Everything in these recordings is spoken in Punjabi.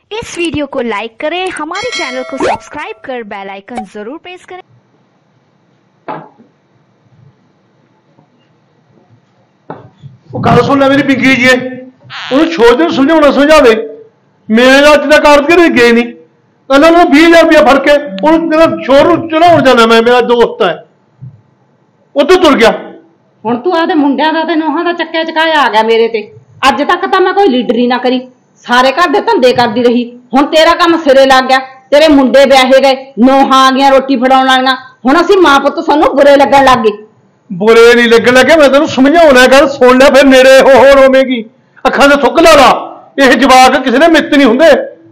इस वीडियो को लाइक करें, हमारे चैनल को सब्सक्राइब कर बेल आइकन जरूर प्रेस करें। गल सुन ले मेरी पिंकी जी, उन्हें छोड़ दे, समझाना समझावे। मेरे अज तक कारत के गए नहीं, कहना 20,000 रुपया फड़ के शोर चढ़ाउण जाना। मैं मेरा दोस्त है उतो तुर गया। हुण तू आदे मुंडियां दा ते नोहां दा चक्के चकाया आ गया मेरे ते। अज तक तां मैं कोई लीडर ही ना करी, सारे घर दे धंधे करदी रही। हुण तेरा काम सिरे लग गया, तेरे मुंडे ब्याहे गए, नोहां आ गईयां रोटी फड़ाउण वालियां। हुण असीं मां पुत्त सानू बुरे लगण लग गए। बुरे नहीं लगन लगे, मैं तेन समझाना गल सुन ले, फिर नेड़े हो रोवेगी। अखां से थुक ला ला, यह जवाक किसी ने मित्त नहीं हुंदे।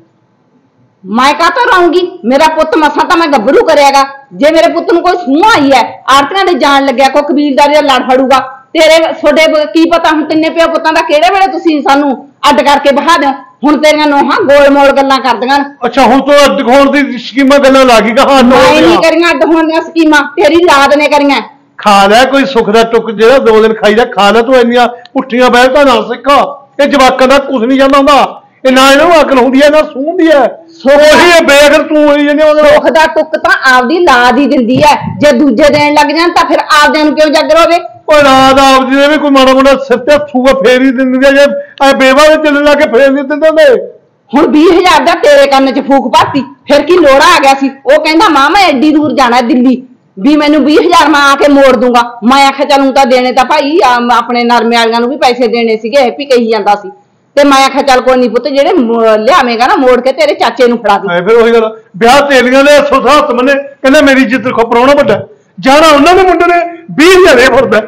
मैं काहतों रहूंगी? मेरा पुत्त मसा तो मैं गभरू करेगा। जे मेरे पुत्त नूं कोई सूह आई है, आरतियां दे जान लग्या, कोई कबीलदारी दा लड़ फड़ूगा, तेरे छोडे की पता हुण तिन्ने पिओ पुत्तां दा किहड़े वेले तुसीं सानू अड्ड करके बहा दिओ। हुण तेरियां नोहां गोल मोल गल्लां करदियां। अच्छा हुण तूं अड्ड होण दी स्कीमां गल्लां ला गई। कहां मैं नहीं करियां अड्ड होण दी स्कीमां, तेरी लाद ने करियां। खा लै कोई सुख दा टुक जेड़ा 2 दिन खाई जा, खा लै। तू इन्नियां पुट्ठियां बैठा ना सिक्खा, ये जवाकां दा कुछ नहीं जांदा हुंदा। ये ना इन्हां नूं अकल हुंदी है ना सूह हुंदी है। ਉਹੀ ਬੇਅਕਲ ਤੂੰ ਹੋਈ ਜਾਂਦੀ ਉਹਦਾ ਸੁੱਖ ਦਾ ਟੁੱਕ ਤਾਂ ਆਪਦੀ ਲਾਦ ਹੀ ਦਿੰਦੀ ਹੈ। ਜੇ ਦੂਜੇ ਦੇਣ ਲੱਗ ਜਾਣ ਤਾਂ ਫਿਰ ਆਪਦਿਆਂ ਨੂੰ ਕਿਉਂ ਜਾਗਰ ਹੋਵੇ? ਉਹ ਰਾਤ ਆਪਦੀ ਦੇ ਵੀ ਕੋਈ ਮਾੜਾ ਮੋਟਾ ਸਿਰ ਤੇ ਹੱਥੂਗਾ ਫੇਰ ਹੀ ਦਿੰਦੀ। ਜੇ ਐ ਬੇਵਾ ਦੇ ਚੱਲਣ ਲੱਗ ਕੇ ਫੇਰ ਨਹੀਂ ਦਿੰਦੇ ਹੁੰਦੇ। ਹੁਣ 20,000 ਦਾ ਤੇਰੇ ਕੰਨ 'ਚ ਫੂਕ ਪਾਤੀ, ਫਿਰ ਕੀ ਲੋੜਾ ਆ ਗਿਆ ਸੀ? ਉਹ ਕਹਿੰਦਾ ਮਾਂ ਮੈਂ ਐਡੀ ਦੂਰ ਜਾਣਾ ਦਿੱਲੀ, ਵੀ ਮੈਨੂੰ 20,000 ਮੈਂ ਆ ਕੇ ਮੋੜ ਦੂੰਗਾ। ਮੈਂ ਆਖਿਆ ਚਲੂੰ ਤਾਂ ਦੇਣੇ ਤਾਂ ਭਾਈ ਆਪਣੇ ਨਰਮੇ ਵਾਲਿਆਂ ਨੂੰ ਵੀ ਪੈਸੇ ਦੇਣੇ ਸੀਗੇ, ਹੈਪੀ ਕਹੀ ਜਾਂਦਾ ਸੀ। ਤੇ ਮੈਂ ਆਖਿਆ ਚੱਲ ਕੋਈ ਨਹੀਂ ਪੁੱਤ, ਜਿਹੜੇ ਲਿਆਵੇਂਗਾ ਨਾ ਮੋੜ ਕੇ ਤੇਰੇ ਚਾਚੇ ਨੂੰ ਫੜਾ ਦੇ। ਫਿਰ ਉਹੀ ਗੱਲ, ਵਿਆਹ ਤੇਲੀਆਂ ਦੇ ਹੱਥ ਮੰਨੇ, ਕਹਿੰਦਾ ਮੇਰੀ ਇੱਜ਼ਤ ਰੱਖੋ, ਪ੍ਰਾਹੁਣਾ ਵੱਡਾ ਜਾਣਾ ਉਹਨਾਂ ਦੇ ਮੁੰਡੇ ਨੇ 20,000 ਇਹ ਫੜਦਾ।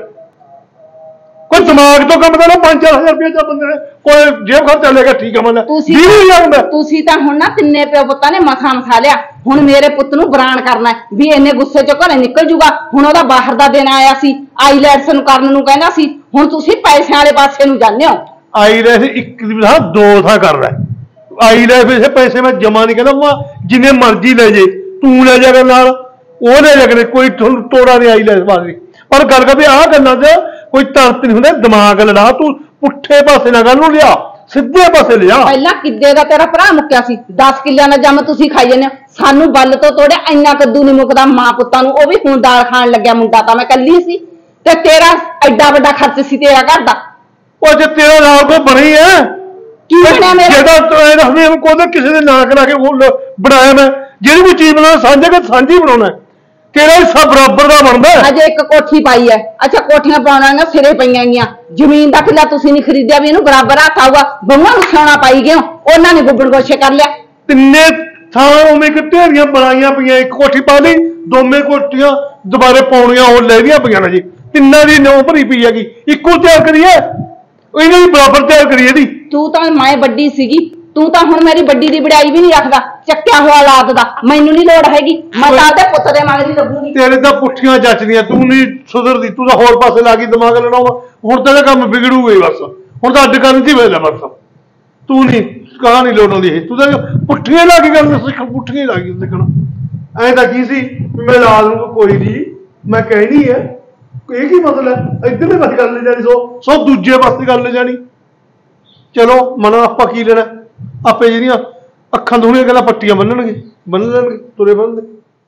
ਕੋਈ ਦਿਮਾਗ ਤੋਂ ਕੰਮ ਦਾ 5-4 ਹਜ਼ਾਰ ਰੁਪਏ ਦਾ ਬੰਦੇ ਨੇ ਕੋਈ ਜੇਬ ਖਰਚ ਚੱਲੇਗਾ, ਠੀਕ ਹੈ ਮੰਨ 20,000 ਹੁੰਦਾ। ਤੁਸੀਂ ਤਾਂ ਹੁਣ ਨਾ ਤਿੰਨੇ ਪਿਓ ਪੁੱਤਾਂ ਨੇ ਮਸਾ ਮਸਾ ਲਿਆ। ਹੁਣ ਮੇਰੇ ਪੁੱਤ ਨੂੰ ਬਰਾਨ ਕਰਨਾ ਵੀ ਇੰਨੇ ਗੁੱਸੇ ਚੋਂ ਘਰੇ ਨਿਕਲ ਜੂਗਾ। ਹੁਣ ਉਹਦਾ ਬਾਹਰ ਦਾ ਦਿਨ ਆਇਆ ਸੀ, ਆਈਲੈਟਸ ਨੂੰ ਕਰਨ ਨੂੰ ਕਹਿੰਦਾ ਸੀ। ਹੁਣ ਤੁਸੀਂ ਪੈਸਿਆਂ ਵਾਲੇ ਪਾਸੇ ਨੂੰ ਜਾਂਦੇ ਹੋ। आई रहे एक दो था कर रहा है। आई रहे पैसे मैं जमा नहीं करना, जिन्हें मर्जी ले जाए तू ले जाएगा नाल, वो ले जाएगा, कोई तोड़ा नहीं आई रहे बात। पर गल कर आ गल्लां च कोई तर्क नहीं हुंदा, दिमाग लड़ा। तू पुट्ठे पासे ना गल नूं लिया, सिद्धे पासे लिया। पहला किद्दे दा तेरा भरा मुक्या सी, 10 किल्लियां दा जम तुसीं खाई जंदे हो। सानू बल तो तोड़े इन्ना कद्दू नहीं मुकदा। मां पुत्तां नूं ओ भी हुण दाल खाण लग्या, मुंडा तां मैं कल्ली सी ते तेरा एड्डा वड्डा खर्च सी तेरा घर दा। ਉਹ ਜੇ ਤੇਰਾ ਨਾਲ ਕੋਈ ਬਣੀ ਹੈ ਕੀ ਬਣਿਆ ਮੇਰਾ? ਜਿਹੜਾ ਕੋਈ ਕਿਸੇ ਦੇ ਨਾਂ ਕਰਾ ਕੇ ਉਹ ਬਣਾਇਆ। ਮੈਂ ਜਿਹੜੀ ਕੋਈ ਚੀਜ਼ ਬਣਾਉਣਾ ਸਾਂਝੇ ਕਿ ਸਾਂਝੀ ਬਣਾਉਣਾ, ਤੇਰਾ ਹਿੱਸਾ ਬਰਾਬਰ ਦਾ ਬਣਦਾ। ਅਜੇ ਇੱਕ ਕੋਠੀ ਪਾਈ ਹੈ। ਅੱਛਾ ਕੋਠੀਆਂ ਪਾਉਣਾਂ ਸਿਰੇ ਪਈਆਂ ਗਈਆਂ, ਜ਼ਮੀਨ ਦਾ ਕਿੱਲਾ ਤੁਸੀਂ ਨਹੀਂ ਖਰੀਦਿਆ ਵੀ ਇਹਨੂੰ ਬਰਾਬਰ ਹੱਥ ਆਊਗਾ। ਬਹੂਆਂ ਨੂੰ ਸਿਆਣਾ ਪਾਈ ਗਏ, ਉਹਨਾਂ ਨੇ ਗੁੱਬੜ ਗੋਸ਼ੇ ਕਰ ਲਿਆ। ਤਿੰਨੇ ਥਾਂ ਉਵੇਂ ਕਿ ਢੇਰੀਆਂ ਬਣਾਈਆਂ ਪਈਆਂ, ਇੱਕ ਕੋਠੀ ਪਾ ਲਈ, ਦੋਵੇਂ ਕੋਠੀਆਂ ਦੁਬਾਰੇ ਪਾਉਣੀਆਂ ਉਹ ਲੈ ਰਹੀਆਂ ਪਈਆਂ ਨੇ ਜੀ। ਤਿੰਨਾਂ ਦੀ ਨੌ ਭਰੀ ਪਈ ਹੈਗੀ, ਇੱਕੋ ਤਿਆਰ ਕਰੀਏ ਇਹਨਾਂ ਦੀ ਬਰਾਬਰ ਤਿਆਰ ਕਰੀਏ ਦੀ। ਤੂੰ ਤਾਂ ਮੈਂ ਵੱਡੀ ਸੀਗੀ, ਤੂੰ ਤਾਂ ਹੁਣ ਮੇਰੀ ਵੱਡੀ ਦੀ ਵਡਿਆਈ ਵੀ ਨਹੀਂ ਰੱਖਦਾ, ਚੱਕਿਆ ਹੋਇਆ ਲਾਤ ਦਾ। ਮੈਨੂੰ ਨਹੀਂ ਲੋੜ ਹੈਗੀ, ਮੈਂ ਤਾਂ ਤੇ ਪੁੱਤ ਦੇ ਮਗਰ ਹੀ ਲੱਗੂਗੀ। ਤੇਰੇ ਤਾਂ ਪੁੱਠੀਆਂ ਜੱਚਦੀਆਂ, ਤੂੰ ਨਹੀਂ ਸੁਧਰਦੀ। ਤੂੰ ਤਾਂ ਹੋਰ ਪਾਸੇ ਲਾ ਕੇ ਦਿਮਾਗ ਲੜਾਉਂਦਾ। ਹੁਣ ਤੇਰਾ ਕੰਮ ਵਿਗੜੂਗਾ ਹੀ ਬਸ। ਹੁਣ ਤਾਂ ਅੱਡ ਕਰਨ ਦੀ ਵੇਲੇ ਬਸ। ਤੂੰ ਨਹੀਂ ਕਹਾਂ ਨਹੀਂ ਲੋੜਾਉਂਦੀ ਇਹ, ਤੂੰ ਤਾਂ ਪੁੱਠੀਆਂ ਲਾ ਕੇ ਗੱਲ ਸਿੱਖ, ਪੁੱਠੀਆਂ ਲਾ ਕੇ ਸਿੱਖਣਾ। ਐਂ ਤਾਂ ਕੀ ਸੀ ਮੈਂ ਲਾ ਲੂੰਗਾ, ਕੋਈ ਨਹੀਂ ਮੈਂ ਕਹਿਣੀ ਹੈ। ਇਹ ਕੀ ਮਤਲਬ ਹੈ? ਇੱਧਰਲੇ ਪਾਸੇ ਗੱਲ ਲੈ ਜਾਣੀ, ਸੋ ਦੂਜੇ ਪਾਸੇ ਗੱਲ ਲੈ ਜਾਣੀ। ਚਲੋ ਮਨਾ ਆਪਾਂ ਕੀ ਲੈਣਾ, ਆਪੇ ਜਿਹੜੀਆਂ ਅੱਖਾਂ ਦੋਹਣੀਆਂ ਗੱਲਾਂ ਪੱਟੀਆਂ ਬੰਨ ਲੈਣਗੇ, ਤੁਰੇ ਬੰਨਦੇ।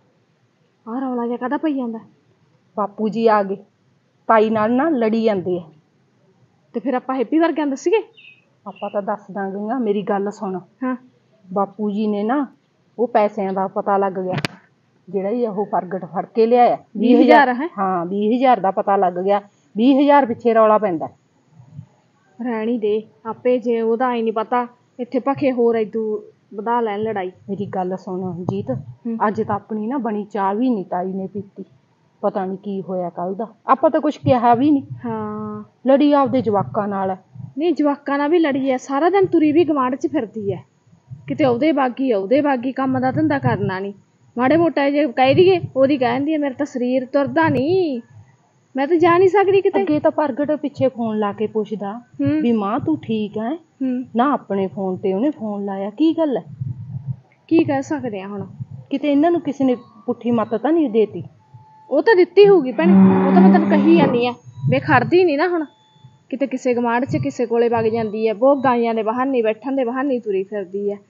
ਆਹ ਰੌਲਾ ਜਿਹਾ ਕਾਹਦਾ ਪਈ ਜਾਂਦਾ? ਬਾਪੂ ਜੀ ਆ ਗਏ, ਤਾਈ ਨਾਲ ਨਾ ਲੜੀ ਜਾਂਦੇ ਆ। ਤੇ ਫਿਰ ਆਪਾਂ ਹੈਪੀ ਵਰਗਿਆਂ ਦੱਸੀਏ? ਆਪਾਂ ਤਾਂ ਦੱਸ ਦਾਂਗੇ। ਮੇਰੀ ਗੱਲ ਸੁਣ। ਹਾਂ। ਬਾਪੂ ਜੀ ਨੇ ਨਾ ਉਹ ਪੈਸਿਆਂ ਦਾ ਪਤਾ ਲੱਗ ਗਿਆ, ਜਿਹੜਾ ਹੀ ਉਹ ਪ੍ਰਗਟ ਫੜ ਕੇ ਲਿਆਇਆ 20,000 ਹੈ। ਹਾਂ 20,000 ਦਾ ਪਤਾ ਲੱਗ ਗਿਆ। 20,000 ਪਿੱਛੇ ਰੌਲਾ ਪੈਂਦਾ। ਰਹਿਣੀ ਦੇ ਆਪੇ, ਜੇ ਉਹਦਾ ਆਈ ਨਹੀਂ ਪਤਾ ਇੱਥੇ ਭਖੇ ਹੋਰ ਇਦੂ ਵਧਾ ਲੈਣ ਲੜਾਈ। ਮੇਰੀ ਗੱਲ ਸੁਣ ਜੀਤ, ਅੱਜ ਤਾਂ ਆਪਣੀ ਨਾ ਬਣੀ ਚਾਹ ਵੀ ਨਹੀਂ ਤਾਈ ਨੇ ਪੀਤੀ। ਪਤਾ ਨਹੀਂ ਕੀ ਹੋਇਆ ਕੱਲ ਦਾ, ਆਪਾਂ ਤਾਂ ਕੁਛ ਕਿਹਾ ਵੀ ਨਹੀਂ। ਹਾਂ ਲੜੀ ਆਪਦੇ ਜਵਾਕਾਂ ਨਾਲ। ਨਹੀਂ ਜਵਾਕਾਂ ਨਾਲ ਵੀ ਲੜੀ ਐ, ਸਾਰਾ ਦਿਨ ਤੁਰੀ ਵੀ ਗਵਾਂਢ 'ਚ ਫਿਰਦੀ ਐ, ਕਿਤੇ ਉਹਦੇ ਬਾਗੀ ਕੰਮ ਦਾ ਧੰਦਾ ਕਰਨਾ ਨਹੀਂ। ਮਾੜੇ ਮੋਟਾ ਜੇ ਕਹਿ ਦਈਏ ਉਹਦੀ ਕਹਿ ਦਿੰਦੀ ਐ ਮੇਰੇ ਤਾਂ ਸਰੀਰ ਤੁਰਦਾ ਨਹੀਂ, ਮੈਂ ਤਾਂ ਜਾ ਨਹੀਂ ਸਕਦੀ ਕਿਤੇ। ਅੱਗੇ ਤਾਂ ਪ੍ਰਗਟ ਪਿੱਛੇ ਫੋਨ ਲਾ ਕੇ ਪੁੱਛਦਾ ਵੀ ਮਾਂ ਤੂੰ ਠੀਕ ਹੈ ਨਾ, ਆਪਣੇ ਫੋਨ ਤੇ ਉਹਨੇ ਫੋਨ ਲਾਇਆ। ਕੀ ਗੱਲ ਹੈ? ਕੀ ਕਹਿ ਸਕਦੇ ਆ ਹੁਣ? ਕਿਤੇ ਇਹਨਾਂ ਨੂੰ ਕਿਸੇ ਨੇ ਪੁੱਠੀ ਮੱਤ ਤਾਂ ਨਹੀਂ ਦੇਤੀ? ਉਹ ਤਾਂ ਦਿੱਤੀ ਹੋਊਗੀ ਭੈਣੇ, ਉਹ ਤਾਂ ਮੈਂ ਤੈਨੂੰ ਕਹੀ ਜਾਂਦੀ ਆ, ਵੇ ਖੜਦੀ ਨਹੀਂ ਨਾ ਹੁਣ। ਕਿਤੇ ਕਿਸੇ ਗਮਾਂਡ 'ਚ ਕਿਸੇ ਕੋਲੇ ਵਗ ਜਾਂਦੀ ਹੈ, ਬਹੁਤ ਗਾਈਆਂ ਦੇ ਬਹਾਨੇ ਬੈਠਣ ਦੇ ਬਹਾਨੇ ਤੁਰੀ ਫਿਰਦੀ ਹੈ।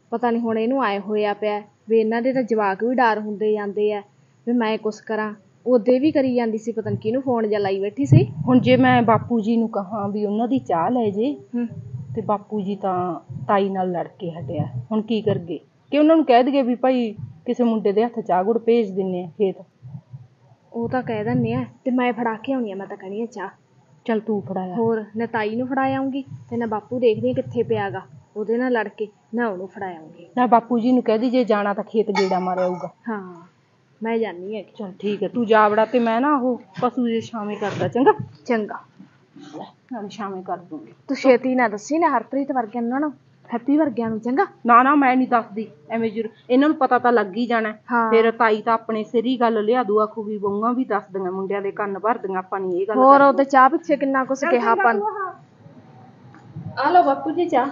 ਪਤਾ ਨਹੀਂ ਹੁਣ ਇਹਨੂੰ ਆਏ ਹੋਇਆ ਪਿਆ ਵੀ ਇਹਨਾਂ ਦੇ ਤਾਂ ਜਵਾਕ ਵੀ ਡਰ ਹੁੰਦੇ ਜਾਂਦੇ ਆ ਵੀ ਮੈਂ ਕੁਛ ਕਰਾਂ। ਉਹਦੇ ਵੀ ਕਰੀ ਜਾਂਦੀ ਸੀ, ਪਤਾ ਨਹੀਂ ਕਿਹਨੂੰ ਫੋਨ ਜਾਂ ਲਾਈ ਬੈਠੀ ਸੀ। ਹੁਣ ਜੇ ਮੈਂ ਬਾਪੂ ਜੀ ਨੂੰ ਕਹਾਂ ਵੀ ਉਹਨਾਂ ਦੀ ਚਾਹ ਲੈ ਜੇ ਤੇ ਬਾਪੂ ਜੀ ਤਾਂ ਤਾਈ ਨਾਲ ਲੜ ਕੇ ਹਟਿਆ। ਹੁਣ ਕੀ ਕਰਗੇ ਕਿ ਉਹਨਾਂ ਨੂੰ ਕਹਿ ਦਈਏ ਵੀ ਭਾਈ ਕਿਸੇ ਮੁੰਡੇ ਦੇ ਹੱਥ ਚਾਹ ਗੁੜ ਭੇਜ ਦਿੰਨੇ ਆ ਖੇਤ। ਉਹ ਤਾਂ ਕਹਿ ਦਿੰਦੇ ਆ ਤੇ ਮੈਂ ਫੜਾ ਕੇ ਆਉਣੀ ਆ। ਮੈਂ ਤਾਂ ਕਹਿਣੀ ਆ ਚਾਹ ਚੱਲ ਤੂੰ ਫੜਾਇਆ। ਹੋਰ ਨਾ ਤਾਈ ਨੂੰ ਫੜਾ ਆਉਂਗੀ ਤੇ ਨਾ ਬਾਪੂ ਦੇਖਦੀ ਆ ਕਿੱਥੇ ਪਿਆਗਾ, ਉਹਦੇ ਨਾਲ ਲੜ ਕੇ ਨਾ ਉਹਨੂੰ ਫੜਾ ਆਉਂਗੀ। ਨਾ ਬਾਪੂ ਜੀ ਨੂੰ ਕਹਿ ਦੀ ਜੇ ਜਾਣਾ ਤਾਂ ਖੇਤ ਗੇੜਾ ਮਾਰਿਆ ਆਊਗਾ। ਹਾਂ ਮੈਂ ਜਾਨੀ ਆ। ਚੱਲ ਠੀਕ ਹੈ, ਤੂੰ ਜਾ ਵੜਾ ਤੇ ਮੈਂ ਨਾ ਉਹ ਪਸ਼ੂ ਜੇ ਸ਼ਾਮੇ ਕਰਦਾ। ਚੰਗਾ ਚੰਗਾ ਨਾਲੇ ਸ਼ਾਮੇ ਕਰ ਦੂੰਗੀ। ਤੂੰ ਛੇਤੀ ਨਾ ਦੱਸੀ ਨਾ ਹਰਪ੍ਰੀਤ ਵਰਗਿਆਂ ਨੂੰ ਨਾ ਹੈਪੀ ਵਰਗਿਆਂ ਨੂੰ। ਚੰਗਾ ਨਾ ਮੈਂ ਨਹੀਂ ਦੱਸਦੀ ਐਵੇਂ ਇਹਨਾਂ ਨੂੰ ਪਤਾ ਤਾਂ ਲੱਗ ਹੀ ਜਾਣਾ। ਫਿਰ ਤਾਈ ਤਾਂ ਆਪਣੇ ਸਿਰ ਹੀ ਗੱਲ ਲਿਆ ਦੂ, ਆਖੂ ਵੀ ਬਹੂਆਂ ਵੀ ਦੱਸਦੀਆਂ ਮੁੰਡਿਆਂ ਦੇ ਕੰਨ ਭਰਦੀਆਂ। ਆਪਾਂ ਨਹੀਂ ਇਹ ਗੱਲ ਹੋਰ ਉਹਦੇ ਚਾਹ ਪਿੱਛੇ ਕਿੰਨਾ ਕੁਛ ਕਿਹਾ ਆਪਾਂ ਨੂੰ। ਆ ਲਓ ਬਾਪੂ ਜੀ ਚਾਹ।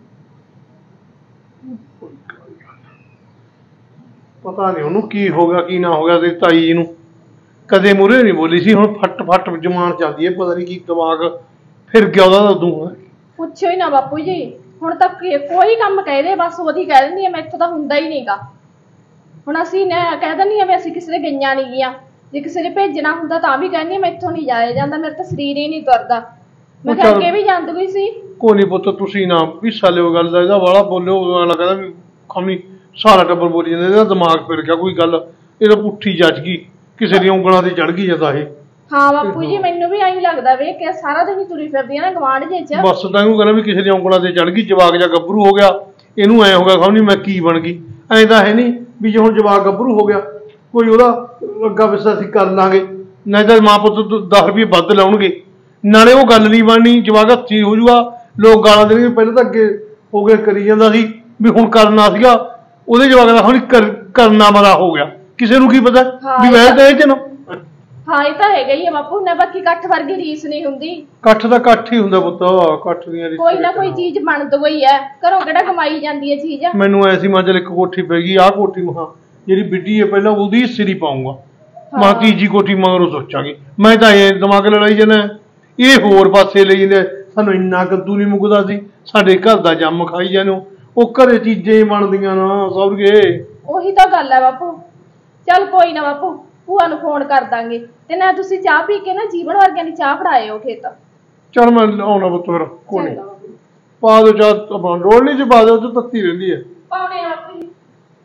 ਪਤਾ ਨਹੀਂ ਉਹਨੂੰ ਕੀ ਹੋ ਗਿਆ ਕੀ ਨਾ ਹੋ ਗਿਆ ਤੇ ਤਾਈ ਜੀ ਨੂੰ ਕਦੇ ਮੂਹਰੇ ਨਹੀਂ ਬੋਲੀ ਸੀ, ਹੁਣ ਫੱਟ ਜਮਾਨ ਚੱਲਦੀ ਹੈ। ਪਤਾ ਨਹੀਂ ਕੀ ਦਿਮਾਗ ਫਿਰ ਗਿਆ ਉਹਦਾ ਉਦੋਂ। ਪੁੱਛੋ ਹੀ ਨਾ ਬਾਪੂ ਜੀ, ਹੁਣ ਤੱਕ ਕੋਈ ਕੰਮ ਕਹਦੇ ਬਸ ਉਹਦੀ ਕਹਿ ਦਿੰਦੀ ਆ ਮੈਥੋਂ ਤਾਂ ਹੁੰਦਾ ਹੀ ਨਹੀਂਗਾ। ਹੁਣ ਅਸੀਂ ਨੇ ਕਹਿ ਦਿੰਦੀ ਆ ਵੀ ਅਸੀਂ ਕਿਸੇ ਦੇ ਗਈਆਂ ਨਹੀਂ ਗੀਆਂ, ਜੇ ਕਿਸੇ ਨੇ ਭੇਜਣਾ ਹੁੰਦਾ ਤਾਂ ਵੀ ਕਹਿੰਦੀ ਮੈਥੋਂ ਨਹੀਂ ਜਾਇਆ ਜਾਂਦਾ, ਮੇਰਾ ਤਾਂ ਸਰੀਰ ਹੀ ਨਹੀਂ ਤੁਰਦਾ। ਮੈਂ ਕਹਿ ਕੇ ਵੀ ਜਾਂਦੀ ਹੋਈ ਸੀ। ਕੋਈ ਨਹੀਂ ਪੁੱਤ ਤੁਸੀਂ ਨਾ ਹਿੱਸਾ ਲਿਓ ਗੱਲ ਦਾ, ਇਹਦਾ ਵਾਲਾ ਬੋਲਿਓ। ਅਗਲਾ ਕਹਿੰਦਾ ਵੀ ਖਮੀ ਸਾਰਾ ਟੱਬਰ ਬੋਲੀ ਜਾਂਦਾ, ਇਹਦਾ ਦਿਮਾਗ ਫਿਰ ਗਿਆ। ਕੋਈ ਗੱਲ ਇਹਦਾ ਪੁੱਠੀ ਜੱਜ ਗਈ, ਕਿਸੇ ਦੀਆਂ ਉਂਗਲਾਂ ਤੇ ਚੜ ਗਈ ਜਾਂਦਾ ਇਹ। ਹਾਂ ਬਾਪੂ ਜੀ ਮੈਨੂੰ ਵੀ ਐਂ ਲੱਗਦਾ ਵੇ ਕਿ ਸਾਰਾ ਦਿਨ ਹੀ ਤੁਰੀ ਫਿਰਦੀ ਆ ਨਾ ਗਵਾਂਢ ਜੇ ਚ। ਬਸ ਤਾਂ ਇਹਨੂੰ ਕਹਿੰਦਾ ਵੀ ਕਿਸੇ ਦੀਆਂ ਉਂਗਲਾਂ ਤੇ ਚੜ ਗਈ, ਜਵਾਕ ਜਾਂ ਗੱਭਰੂ ਹੋ ਗਿਆ, ਇਹਨੂੰ ਐ ਹੋ ਗਿਆ ਖਮਨੀ ਮੈਂ ਕੀ ਬਣ ਗਈ। ਐਂ ਤਾਂ ਹੈ ਨਹੀਂ ਵੀ ਜੇ ਹੁਣ ਜਵਾਕ ਗੱਭਰੂ ਹੋ ਗਿਆ ਕੋਈ ਉਹਦਾ ਅੱਗਾ ਪਿੱਛਾ ਅਸੀਂ ਕਰ ਲਾਂਗੇ, ਨਹੀਂ ਤਾਂ ਮਾਂ ਪੁੱਤ 10 ਰੁਪਏ ਵੱਧ ਲਾਉਣਗੇ, ਨਾਲੇ ਉਹ ਗੱਲ ਨਹੀਂ ਬਣਨੀ, ਜਵਾਕ ਹੱਥੀ ਹੋ ਜੂਗਾ, ਲੋਕ ਗਾਲਾਂ ਦੇਣਗੇ। ਪਹਿਲਾਂ ਤਾਂ ਅੱਗੇ ਹੋ ਕੇ ਕਰੀ ਜਾਂਦਾ ਸੀ ਵੀ ਹੁਣ ਕਰਨਾ ਸੀਗਾ, ਉਹਦੇ ਜਵਾਕ ਦਾ ਹੁਣ ਕਰਨਾ ਮਰਾ ਹੋ ਗਿਆ। ਕਿਸੇ ਨੂੰ ਕੀ ਪਤਾ ਵੀ ਮੈਂ ਤਾਂ ਇਹ ਚ ਨਾ। ਹਾਂ ਇਹ ਤਾਂ ਹੈਗਾ ਹੀ ਆ ਬਾਪੂ ਨਾ, ਬਾਕੀ ਇਕੱਠ ਵਰਗੀ ਰੀਸ ਨਹੀਂ ਹੁੰਦੀ। ਇਕੱਠ ਤਾਂ ਇਕੱਠ ਹੀ ਹੁੰਦਾ ਪੁੱਤ, ਇਕੱਠ ਦੀਆਂ ਕੋਈ ਨਾ ਕੋਈ ਚੀਜ਼ ਬਣਦ ਹੋਈ ਹੈ, ਘਰੋਂ ਕਿਹੜਾ ਕਮਾਈ ਜਾਂਦੀ ਹੈ ਚੀਜ਼। ਮੈਨੂੰ ਐਸੀ ਮਾਂ ਚੱਲ ਇੱਕ ਕੋਠੀ ਪੈ ਗਈ, ਆਹ ਕੋਠੀ ਮਹਾ ਜਿਹੜੀ ਬਿੱਡੀ ਹੈ ਪਹਿਲਾਂ ਉਹਦੀ ਹਿੱਸੇ ਦੀ ਪਾਉਂਗਾ, ਮਾਂ ਤੀਜੀ ਕੋਠੀ ਮਗਰੋਂ ਸੋਚਾਂਗੀ। ਮੈਂ ਤਾਂ ਇਹ ਦਿਮਾਗ ਲੜਾਈ ਜਾਂਦਾ, ਇਹ ਹੋਰ ਪਾਸੇ ਲਈ ਜਾਂਦੇ। ਸਾਨੂੰ ਇੰਨਾ ਕੱਦੂ ਨਹੀਂ ਮੁੱਕਦਾ ਸੀ, ਸਾਡੇ ਘਰ ਦਾ ਜੰਮ ਖਾਈ ਜਾਂਦੇ, ਉਹ ਘਰੇ ਚੀਜ਼ਾਂ ਹੀ ਬਣਦੀਆਂ ਨਾ ਸਭ ਕੇ। ਉਹੀ ਤਾਂ ਗੱਲ ਹੈ ਬਾਪੂ। ਚੱਲ ਕੋਈ ਨਾ ਬਾਪੂ, ਭੂਆ ਨੂੰ ਫੋਨ ਕਰ ਦਾਂਗੇ ਤੇ ਨਾ ਤੁਸੀਂ ਚਾਹ ਪੀ ਕੇ ਨਾ ਜੀਵਨ ਵਰਗਿਆਂ ਦੀ ਚਾਹ ਫੜਾਇਓ ਖੇਤ। ਚੱਲ ਮੈਂ ਆਉਣਾ ਪੁੱਤ ਫਿਰ। ਕੋਈ ਨੀ ਪਾ ਦਿਓ ਚਾਹ, ਰੋਲ ਨਹੀਂ ਚ ਪਾ ਦਿਓ, ਉਹ ਤੱਤੀ ਰਹਿੰਦੀ ਹੈ। ਪਾਉਣੇ ਆ ਬਾਪੂ ਜੀ।